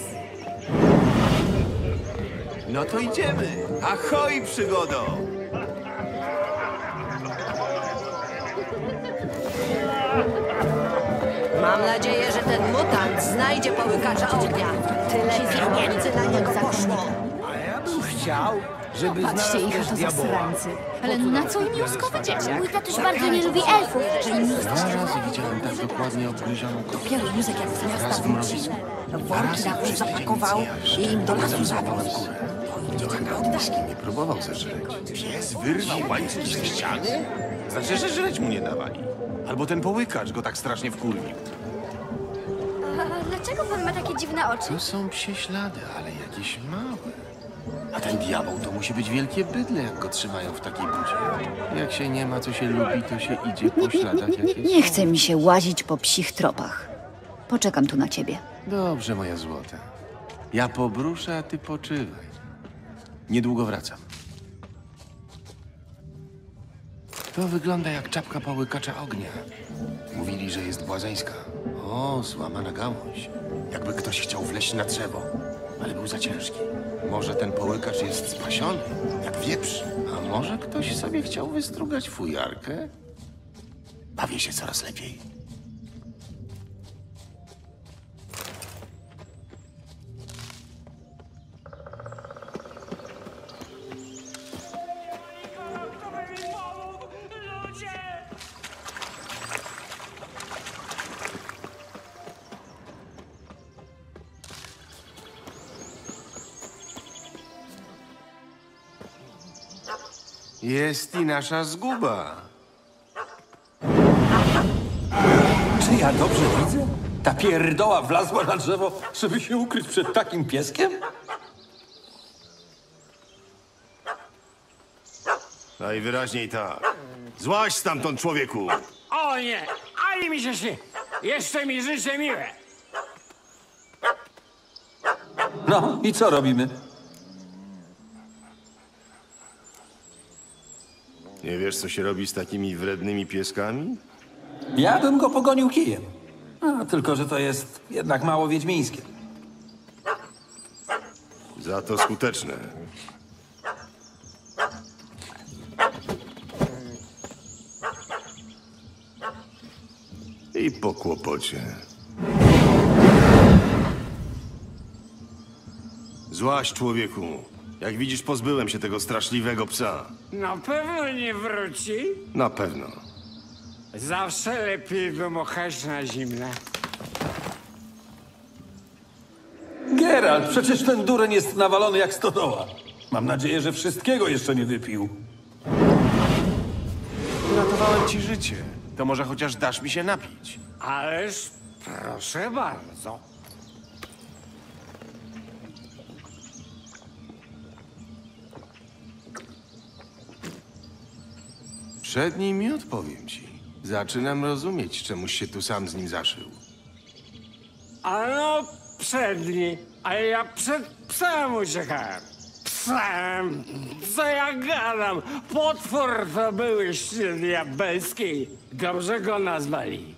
No to idziemy! Ahoj, przygodo! Mam nadzieję, że ten mutant znajdzie połykacza ognia. Tyle pieniędzy na niego poszło. A ja bym chciał, żeby Patrzcie znalazł ich, też to za diaboła. strańcy. Ale na co im łuskowe dzieci? Mój tatuś bardzo nie lubi elfów, że im nie Dwa razy widziałem tak dokładnie obgryzioną kobietę. Dopiero Józek jak z miasta Raz w wrócił. mrowisku. Worki na wóz zapakował i im do lasu zawiózł. Nie próbował zeżreć. Pies wyrwał łańcuch ze ściany? Znaczy, że żreć mu nie dawali. Albo ten połykacz go tak strasznie wkurwił. A dlaczego pan ma takie dziwne oczy? To są psie ślady, ale jakieś małe. A ten diabeł to musi być wielkie bydle, jak go trzymają w takiej budzie. Jak się nie ma, co się lubi, to się idzie po śladach, jakie Nie są. chce mi się łazić po psich tropach. Poczekam tu na ciebie. Dobrze, moja złota. Ja pobruszę, a ty poczywaj. Niedługo wracam. To wygląda jak czapka połykacza ognia. Mówili, że jest błazeńska. O, złamana gałąź. Jakby ktoś chciał wleźć na drzewo, ale był za ciężki. Może ten połykacz jest spasiony, jak wieprz. A może ktoś sobie chciał wystrugać fujarkę? Bawię się coraz lepiej. Jest i nasza zguba. Czy ja dobrze widzę? Ta pierdoła wlazła na drzewo, żeby się ukryć przed takim pieskiem? Najwyraźniej tak. Złaź stamtąd, człowieku! O nie, ani mi się śni. Jeszcze mi życzę miłe. No i co robimy? Nie wiesz, co się robi z takimi wrednymi pieskami? Ja bym go pogonił kijem. A, tylko, że to jest jednak mało wiedźmińskie. Za to skuteczne. I po kłopocie. Złaś, człowieku. Jak widzisz, pozbyłem się tego straszliwego psa. Na pewno nie wróci. Na pewno. Zawsze lepiej wymochać na zimne. Geralt, przecież ten dureń jest nawalony jak stodoła. Mam nadzieję, że wszystkiego jeszcze nie wypił. Uratowałem ci życie. To może chociaż dasz mi się napić. Ależ proszę bardzo. Przed nim i odpowiem ci. Zaczynam rozumieć, czemuś się tu sam z nim zaszył. A no przedni, a ja przed psem uciekałem. Psem, co ja gadam? Potwór to byłyście diabelski. Dobrze go nazwali.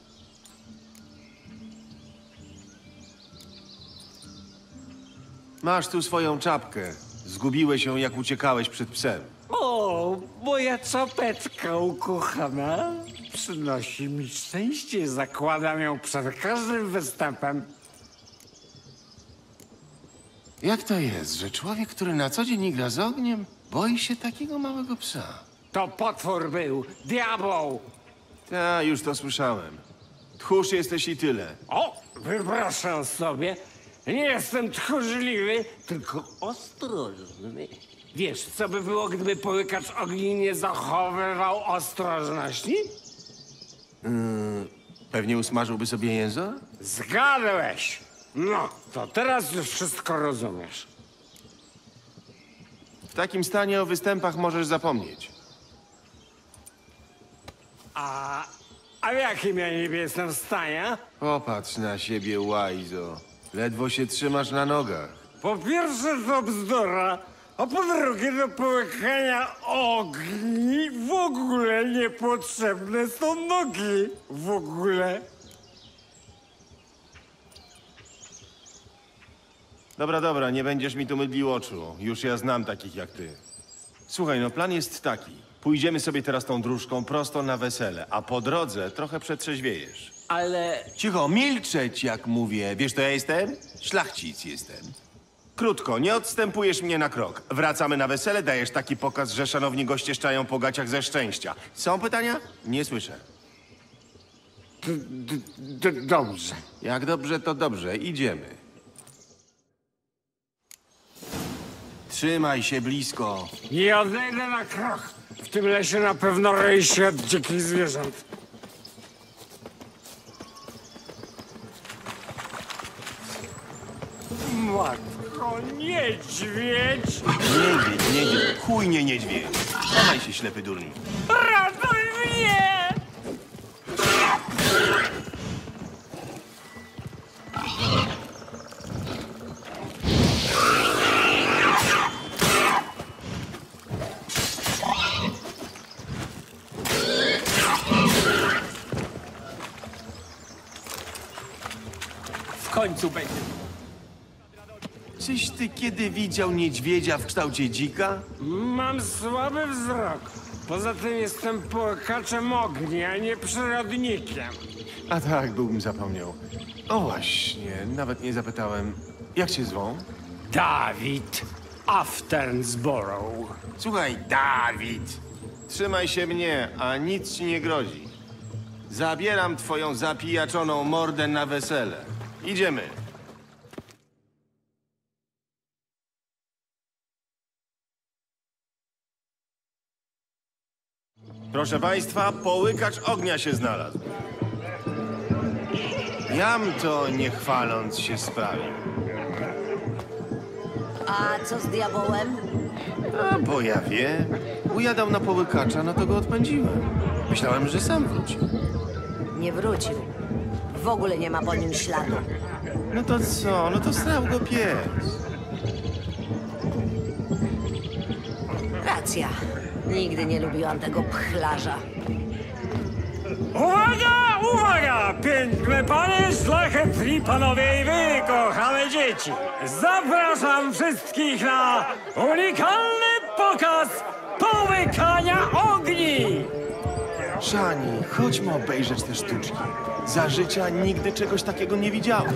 Masz tu swoją czapkę. Zgubiłeś ją, jak uciekałeś przed psem. O, moja czapeczka ukochana. Przynosi mi szczęście. Zakładam ją przed każdym występem. Jak to jest, że człowiek, który na co dzień gra z ogniem, boi się takiego małego psa? To potwór był. Diabeł. Ta, już to słyszałem. Tchórz jesteś i tyle. O, wypraszam sobie. Nie jestem tchórzliwy, tylko ostrożny. Wiesz, co by było, gdyby połykacz ogni nie zachowywał ostrożności? Yy, pewnie usmażyłby sobie język? Zgadłeś. No, to teraz już wszystko rozumiesz. W takim stanie o występach możesz zapomnieć. A, a w jakim ja niby jestem w stanie? Popatrz na siebie, łajzo. Ledwo się trzymasz na nogach. Po pierwsze to bzdura, a po drugie do połykania ogni w ogóle niepotrzebne są nogi. W ogóle. Dobra, dobra, nie będziesz mi tu mydlił oczu. Już ja znam takich jak ty. Słuchaj, no plan jest taki. Pójdziemy sobie teraz tą dróżką prosto na wesele, a po drodze trochę przetrzeźwiejesz. Ale... Cicho, milczeć jak mówię. Wiesz, to ja jestem? Szlachcic jestem. Krótko, nie odstępujesz mnie na krok. Wracamy na wesele, dajesz taki pokaz, że szanowni goście szczają po gaciach ze szczęścia. Są pytania? Nie słyszę. D d dobrze. Jak dobrze, to dobrze. Idziemy. Trzymaj się blisko. Nie odejdę na krok. W tym lesie na pewno roi się od dzikich zwierząt. Matko, niedźwiedź! Niedźwiedź, niedźwiedź. Chuj nie niedźwiedź. Trzymaj się, ślepy durniu. Ratuj mnie! W końcu będzie. Czyś ty kiedy widział niedźwiedzia w kształcie dzika? Mam słaby wzrok. Poza tym jestem połkaczem ognia, a nie przyrodnikiem. A tak, byłbym zapomniał. O właśnie, nawet nie zapytałem. Jak cię zwą? Dawid Afternsborough. Słuchaj, Dawid. Trzymaj się mnie, a nic ci nie grozi. Zabieram twoją zapijaczoną mordę na wesele. Idziemy. Proszę państwa, połykacz ognia się znalazł. Jam to nie chwaląc się sprawił. A co z diabołem? A bo ja wiem. Ujadał na połykacza, no to go odpędziłem. Myślałem, że sam wróci. Nie wrócił. W ogóle nie ma po nim śladu. No to co? No to strał go pies. Racja. Nigdy nie lubiłam tego pchlarza. Uwaga, uwaga! Piękne panie, szlachetni panowie i wy, kochane dzieci! Zapraszam wszystkich na unikalny pokaz połykania ogni! Szani, chodźmy obejrzeć te sztuczki. Za życia nigdy czegoś takiego nie widziałem.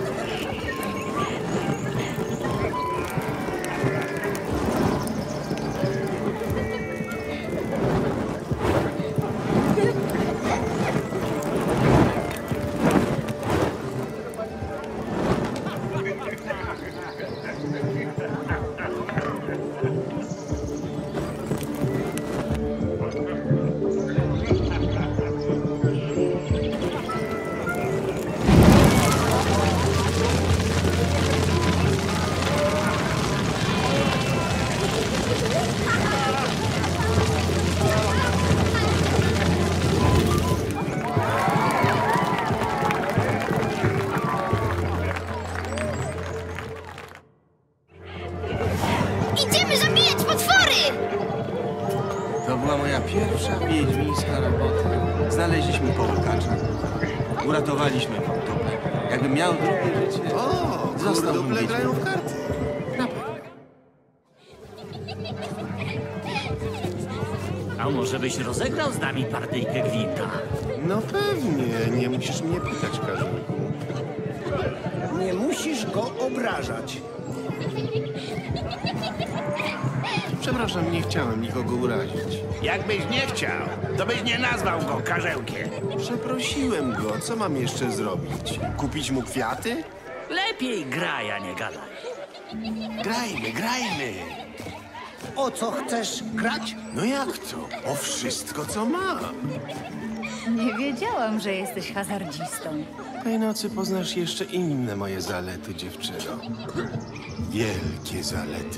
Idziemy zabijać potwory! To była moja pierwsza wiedźmińska robota. Znaleźliśmy połykacza. Uratowaliśmy wam dupę. Jakbym miał drugie życie, o, zostałbym wiedźmą. Grają w karty. A może byś rozegrał z nami partyjkę gwinta? No pewnie, nie musisz mnie pytać, Karzełku. Nie musisz go obrażać. Przepraszam, nie chciałem nikogo urazić. Jakbyś nie chciał, to byś nie nazwał go Karzełkiem. Przeprosiłem go. Co mam jeszcze zrobić? Kupić mu kwiaty? Lepiej graj, a nie gadaj. Grajmy, grajmy. O co chcesz grać? No jak to? O wszystko, co mam. Nie wiedziałam, że jesteś hazardzistą. Tej nocy poznasz jeszcze inne moje zalety, dziewczyno. Wielkie zalety.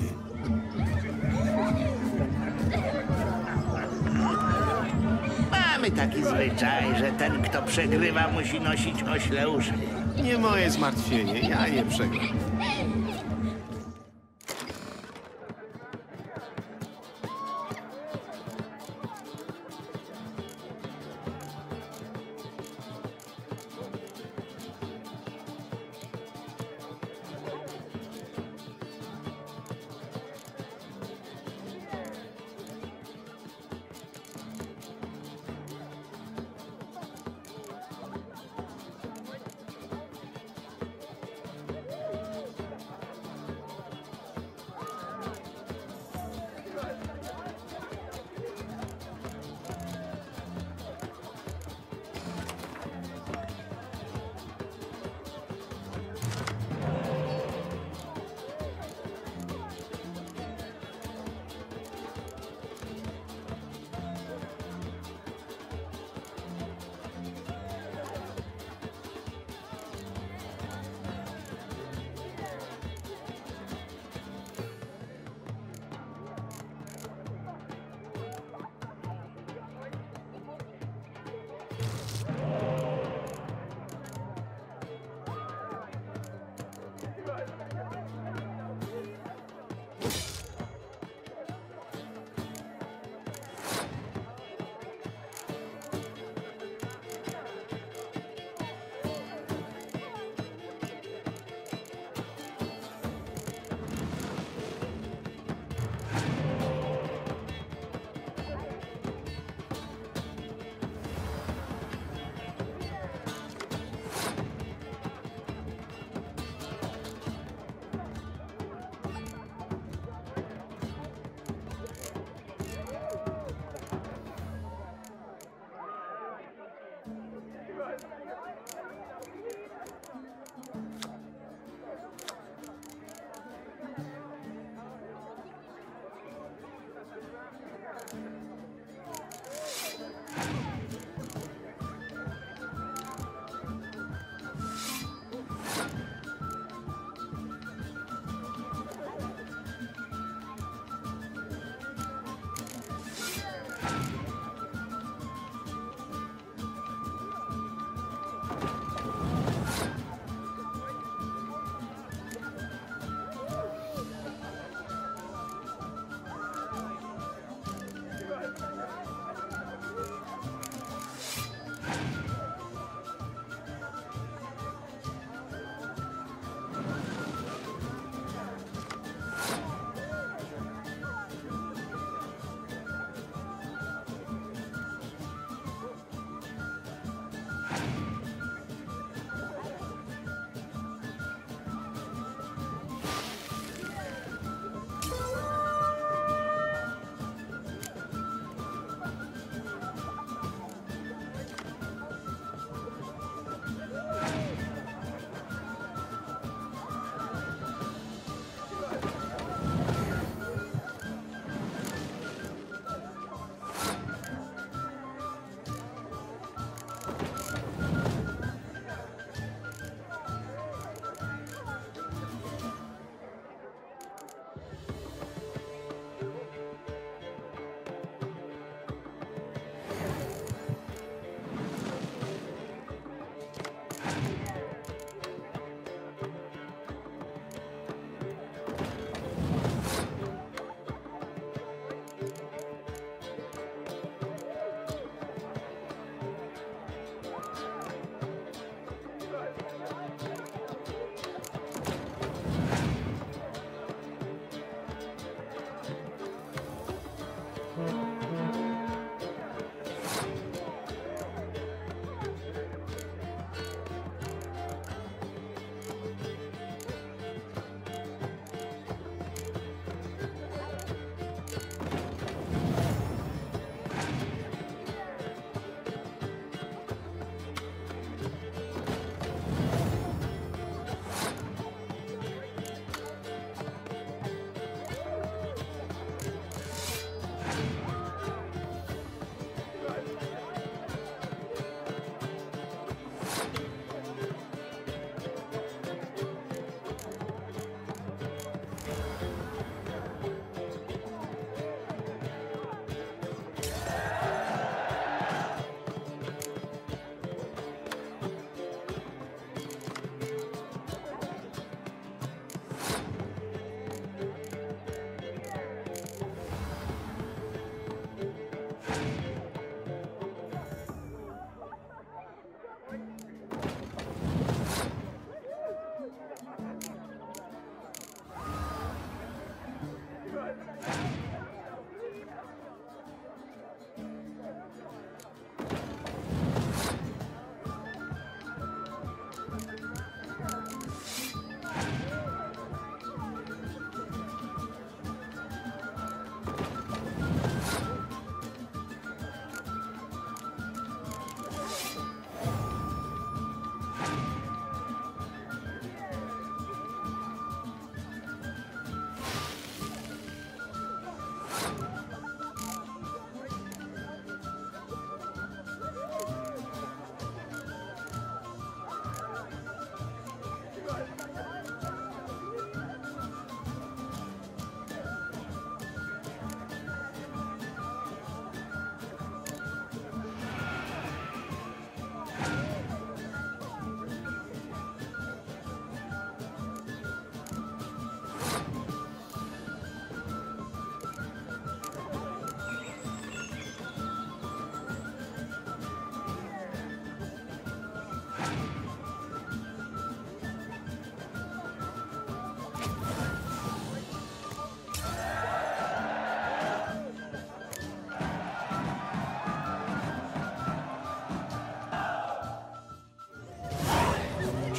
Mamy taki zwyczaj, że ten, kto przegrywa, musi nosić ośle uszy. Nie moje zmartwienie, ja je przegram.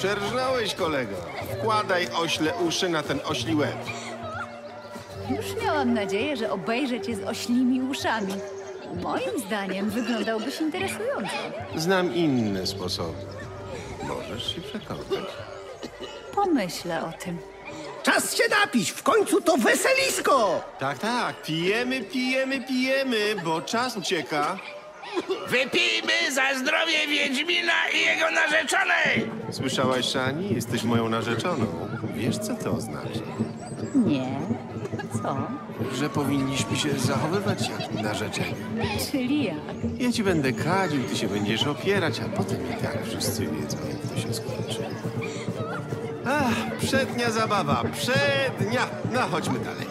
Przerżnąłeś, kolego. Wkładaj ośle uszy na ten ośli łeb. Już miałam nadzieję, że obejrzę cię z oślimi uszami. Moim zdaniem wyglądałbyś interesująco. Znam inne sposoby. Możesz się przekopać. Pomyślę o tym. Czas się napić, w końcu to weselisko! Tak, tak, pijemy, pijemy, pijemy, bo czas ucieka. Wypijmy za zdrowie Wiedźmina i jego narzeczonej! Słyszałaś, Szani? Jesteś moją narzeczoną. Wiesz, co to oznacza? Nie. Co? Że powinniśmy się zachowywać jak narzeczeni. Czyli jak? Ja ci będę kadził, ty się będziesz opierać, a potem i tak wszyscy wiedzą, jak to się skończy. Ach, przednia zabawa, przednia! No, chodźmy dalej.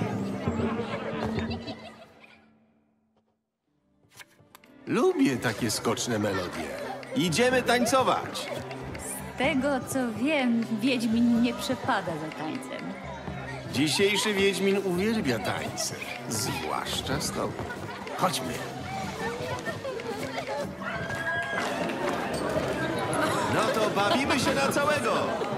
Lubię takie skoczne melodie. Idziemy tańcować! Z tego, co wiem, Wiedźmin nie przepada za tańcem. Dzisiejszy Wiedźmin uwielbia tańce, zwłaszcza z tobą. Chodźmy. No to bawimy się na całego!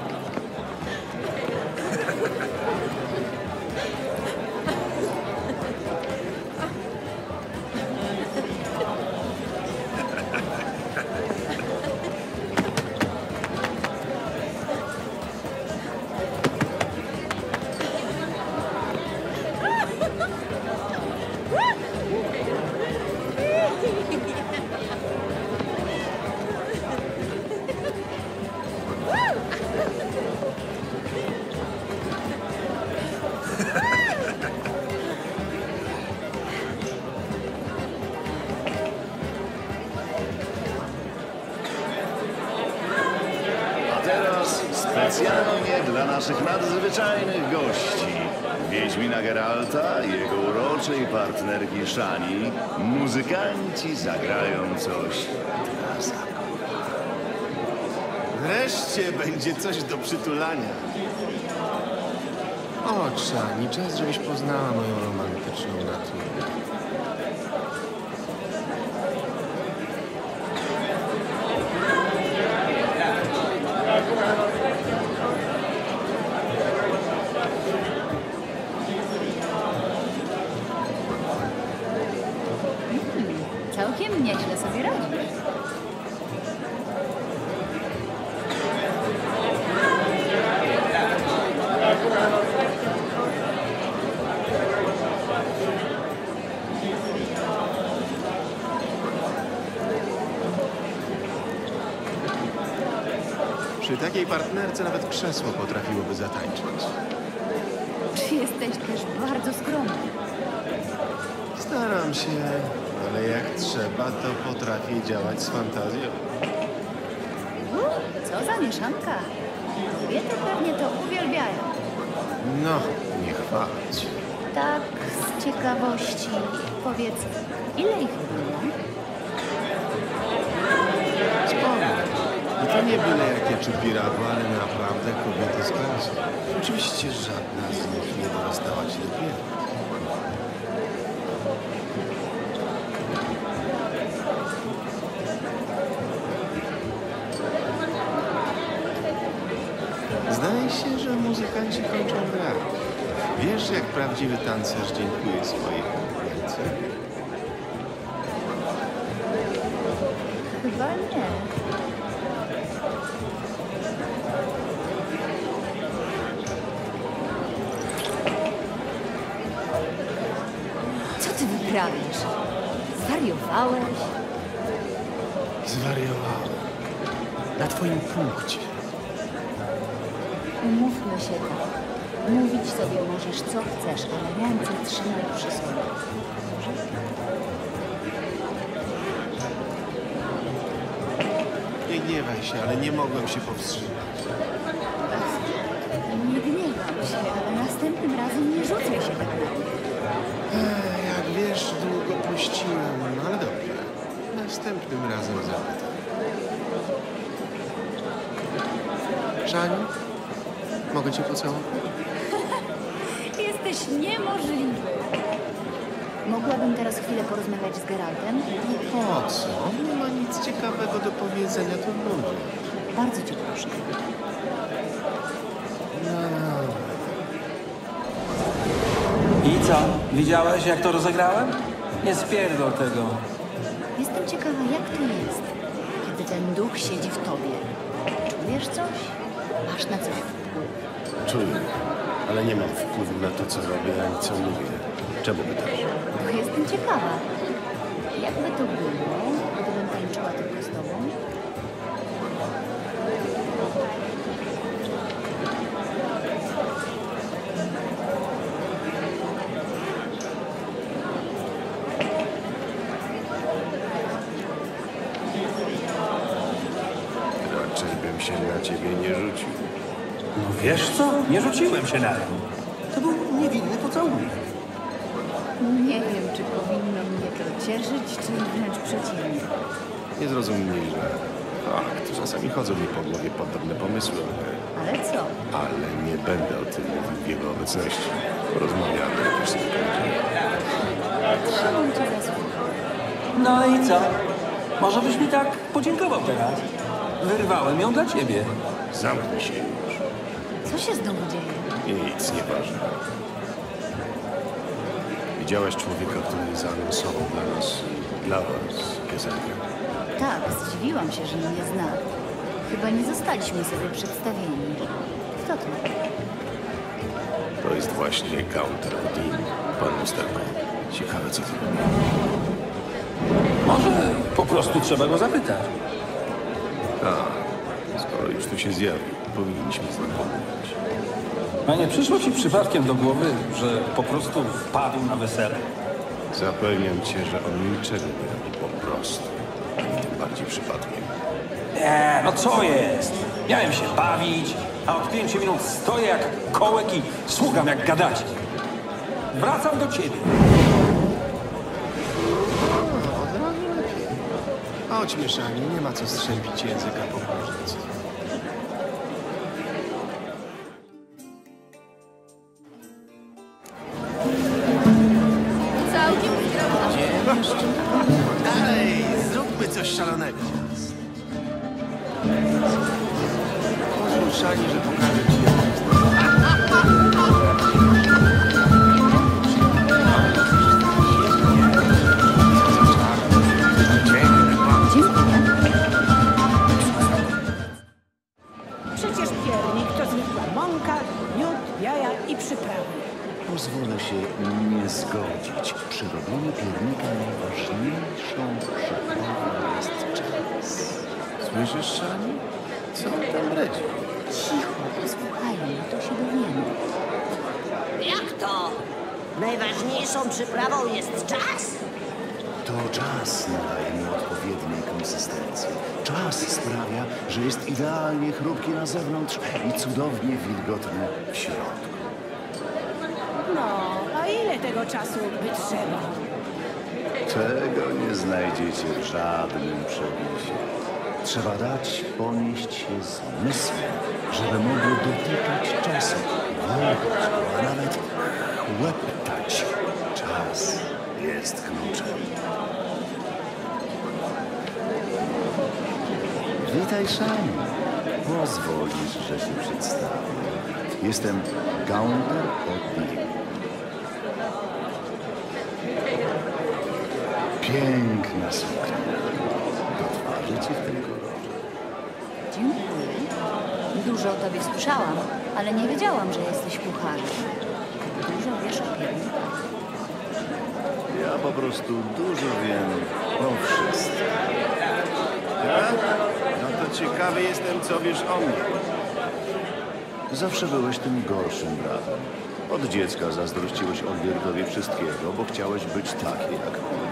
Specjalnie dla naszych nadzwyczajnych gości, Wiedźmina Geralta i jego uroczej partnerki Szani, muzykanci zagrają coś dla zabawy. Wreszcie będzie coś do przytulania. O, Szani, czas, żebyś poznała moją romantyczną naturę. Całkiem nieźle sobie radzisz. Przy takiej partnerce nawet krzesło potrafiłoby zatańczyć. Czy jesteś też bardzo skromny? Staram się, ale jak trzeba, to potrafię działać z fantazją. U, co za mieszanka. Kobiety pewnie to uwielbiają. No, nie chwalać. Tak, z ciekawości. Powiedz, ile ich było? Sporo. I to nie byle jakie czupiradło, ale naprawdę kobiety z klasy. Oczywiście żadna z nich nie dorastała ci do pięt. Zdaje się, że muzykanci kończą grę. Wiesz, jak prawdziwy tancerz dziękuje swojej konkurencji? Chyba nie. Co ty wyprawiasz? Zwariowałeś? Zwariowałem. Na twoim punkcie. Umówmy się tak. Mówić sobie możesz co chcesz, ale ręce trzymaj przy sobie. Nie gniewaj się, ale nie mogłem się powstrzymać. Nie gniewam się, ale następnym razem nie rzucaj się tak na mnie. Ech, jak wiesz, długo puściłem, no ale dobrze. Następnym razem zapytam. Szaniu, mogę cię pocałować? Jesteś niemożliwy. Mogłabym teraz chwilę porozmawiać z Geraltem? Po co? Nie ma nic ciekawego do powiedzenia, to ludzie. Bardzo cię proszę. I co? Widziałeś, jak to rozegrałem? Nie spierdol tego. Jestem ciekawa, jak to jest, kiedy ten duch siedzi w tobie. Czujesz coś? Masz na coś wpływ. Czuję, ale nie mam wpływu na to, co robię, ani co mówię. Czemu pytasz? Bo jestem ciekawa. Jakby to było, gdybym tańczyła tylko z tobą? Raczej bym się na ciebie nie rzucił. No wiesz co? Nie rzuciłem się na nią. To był niewinny pocałunek. Nie wiem, czy powinno mnie to cieszyć, czy wręcz przeciwnie. Nie zrozum mnie źle. Fakt, czasami chodzą mi po głowie podobne pomysły, ale... Ale co? Ale nie będę o tym mówił w jego obecności. Porozmawiamy, jak się skończy. Trzymam cię za słowo. No i co? Może byś mi tak podziękował teraz? Wyrwałem ją dla ciebie. Zamknij się już. Co się znowu dzieje? Nic, nieważne. Widziałaś człowieka, który zaanonsował dla nas, dla was, piosenkę. Tak, zdziwiłam się, że mnie zna. Chyba nie zostaliśmy sobie przedstawieni. Kto to? To jest właśnie Gaunter Odin, pan Musterko. Ciekawe, co ty robi. Może po prostu trzeba go zapytać. Tak, skoro już tu się zjawił, powinniśmy z nim pomówić. A nie przyszło ci przypadkiem do głowy, że po prostu wpadł na wesele? Zapewniam cię, że on niczego nie robi po prostu. Ani tym bardziej przypadkiem. Nie, no co jest? Miałem się bawić, a od pięciu minut stoję jak kołek i słucham jak gadacie. Wracam do ciebie. Od razu lepiej. Chodź, mieszanie, nie ma co strzępić języka po książce. Całkiem Dalej, zróbmy coś szalonego. Pozwól Szani, że pokażę ci jak jest. Przecież piernik to zwykła mąka, miód, jaja i przyprawy. Pozwolę się nie zgodzić. Przy robieniu piernika najważniejszą przyprawą jest czas. Słyszysz, Szani? Co on tam bredzi? Cicho, posłuchajmy, to się dowiemy. Jak to? Najważniejszą przyprawą jest czas? To czas nadaje mu odpowiedniej konsystencji. Czas sprawia, że jest idealnie chrupki na zewnątrz i cudownie wilgotny w środku. No, a ile tego czasu by trzeba? Tego nie znajdziecie w żadnym przepisie. Trzeba dać ponieść się zmysłom, żeby mogły dotykać czasu, wąchać go, a nawet łeptać. Czas jest kluczem. Witaj, Szani. Pozwolisz, że się przedstawię. Jestem Gaunter Odin. Piękna suknia. Do twarzy ci w tym kolorze. Dziękuję. Dużo o tobie słyszałam, ale nie wiedziałam, że jesteś kucharzem. Dużo wiesz o piernikach. Ja po prostu dużo wiem o wszystkim. Tak? No to ciekawy jestem, co wiesz o mnie. Zawsze byłeś tym gorszym bratem. Od dziecka zazdrościłeś Olgierdowi wszystkiego, bo chciałeś być taki jak on.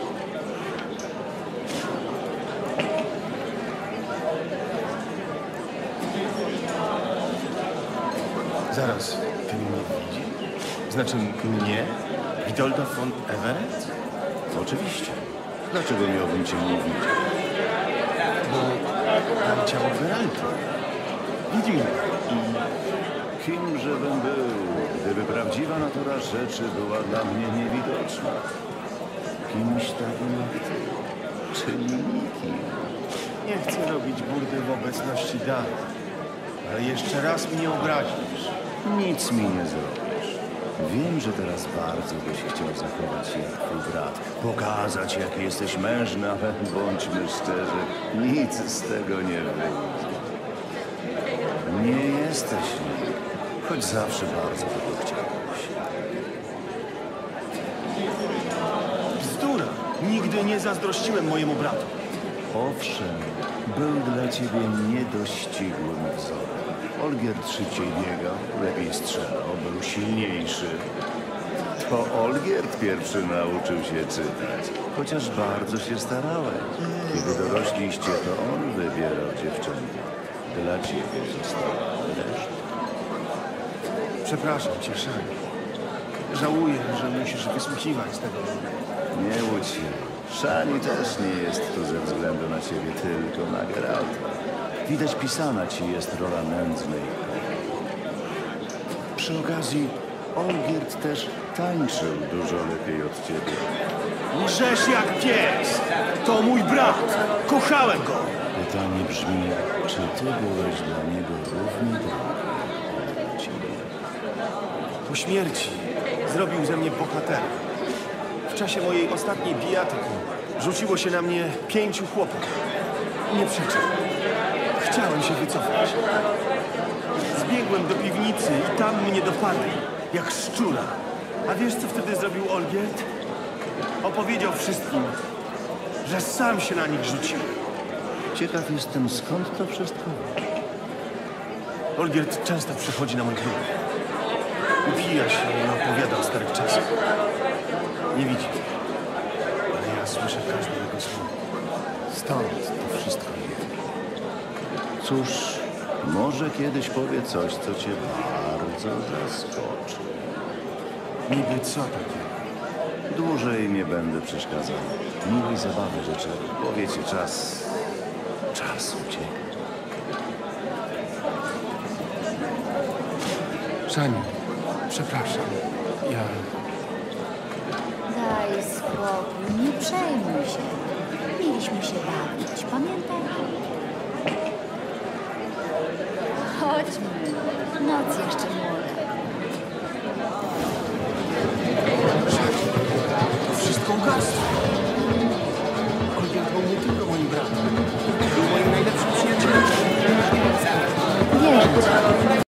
Zaraz, ty mnie widzisz? Znaczy mnie? Witolda von Everett? Oczywiście. Dlaczego miałbym cię nie widzieć? Bo tam ciało Geralta. Wiedźmina. Kimże bym był, gdyby prawdziwa natura rzeczy była dla mnie niewidoczna? Kimś takim jak ty, czyli nikim. Nie chcę robić burdy w obecności Dana. Ale jeszcze raz mnie obrazisz. Nic mi nie zrobisz. Wiem, że teraz bardzo byś chciał zachować się jak twój brat. Pokazać, jaki jesteś mężny, ale bądźmy szczerzy, nic z tego nie wyjdzie. Nie jesteś nim, choć zawsze bardzo tego chciałeś. Bzdura! Nigdy nie zazdrościłem mojemu bratu. Owszem, był dla ciebie niedościgłym wzorem. Olgierd szybciej biegał, lepiej strzelał, był silniejszy. To Olgierd pierwszy nauczył się czytać, chociaż bardzo się starałeś. Kiedy dorośliście, to on wybierał dziewczynę. Dla ciebie została reszta. Przepraszam cię, Szani. Żałuję, że musisz wysłuchiwać tego. Nie łudź się. Szani też nie jest tu ze względu na ciebie, tylko na Geralta. Widać, pisana ci jest rola nędznej. Przy okazji, Olgierd też tańczył dużo lepiej od ciebie. Łżesz jak pies! To mój brat! Kochałem go! Pytanie brzmi, czy ty byłeś dla niego równie drogi jak dla ciebie? Po śmierci zrobił ze mnie bohatera. W czasie mojej ostatniej bijatyki rzuciło się na mnie pięciu chłopów. Nie przeczę. Chciałem się wycofać. Zbiegłem do piwnicy i tam mnie dopadli, jak szczura. A wiesz, co wtedy zrobił Olgierd? Opowiedział wszystkim, że sam się na nich rzucił. Ciekaw jestem, skąd to wszystko? Olgierd często przychodzi na mój klub. Upija się i opowiada o starych czasach. Nie widzi mnie, ale ja słyszę każde jego słowo. Stąd to wszystko jest. Cóż, może kiedyś powie coś, co cię bardzo zaskoczy. Niby co takiego? Dłużej nie będę przeszkadzał. Miłej zabawy życzę, bo wiecie, czas... czas ucieka. Szani, przepraszam. Ja... Daj spokój, nie przejmuj się. Mieliśmy się bawić, pamiętaj? Chodźmy, noc jeszcze młoda. To wszystko ugasło. Olgierd był nie tylko moim bratem. Był moim najlepszym przyjacielem. Wierzę.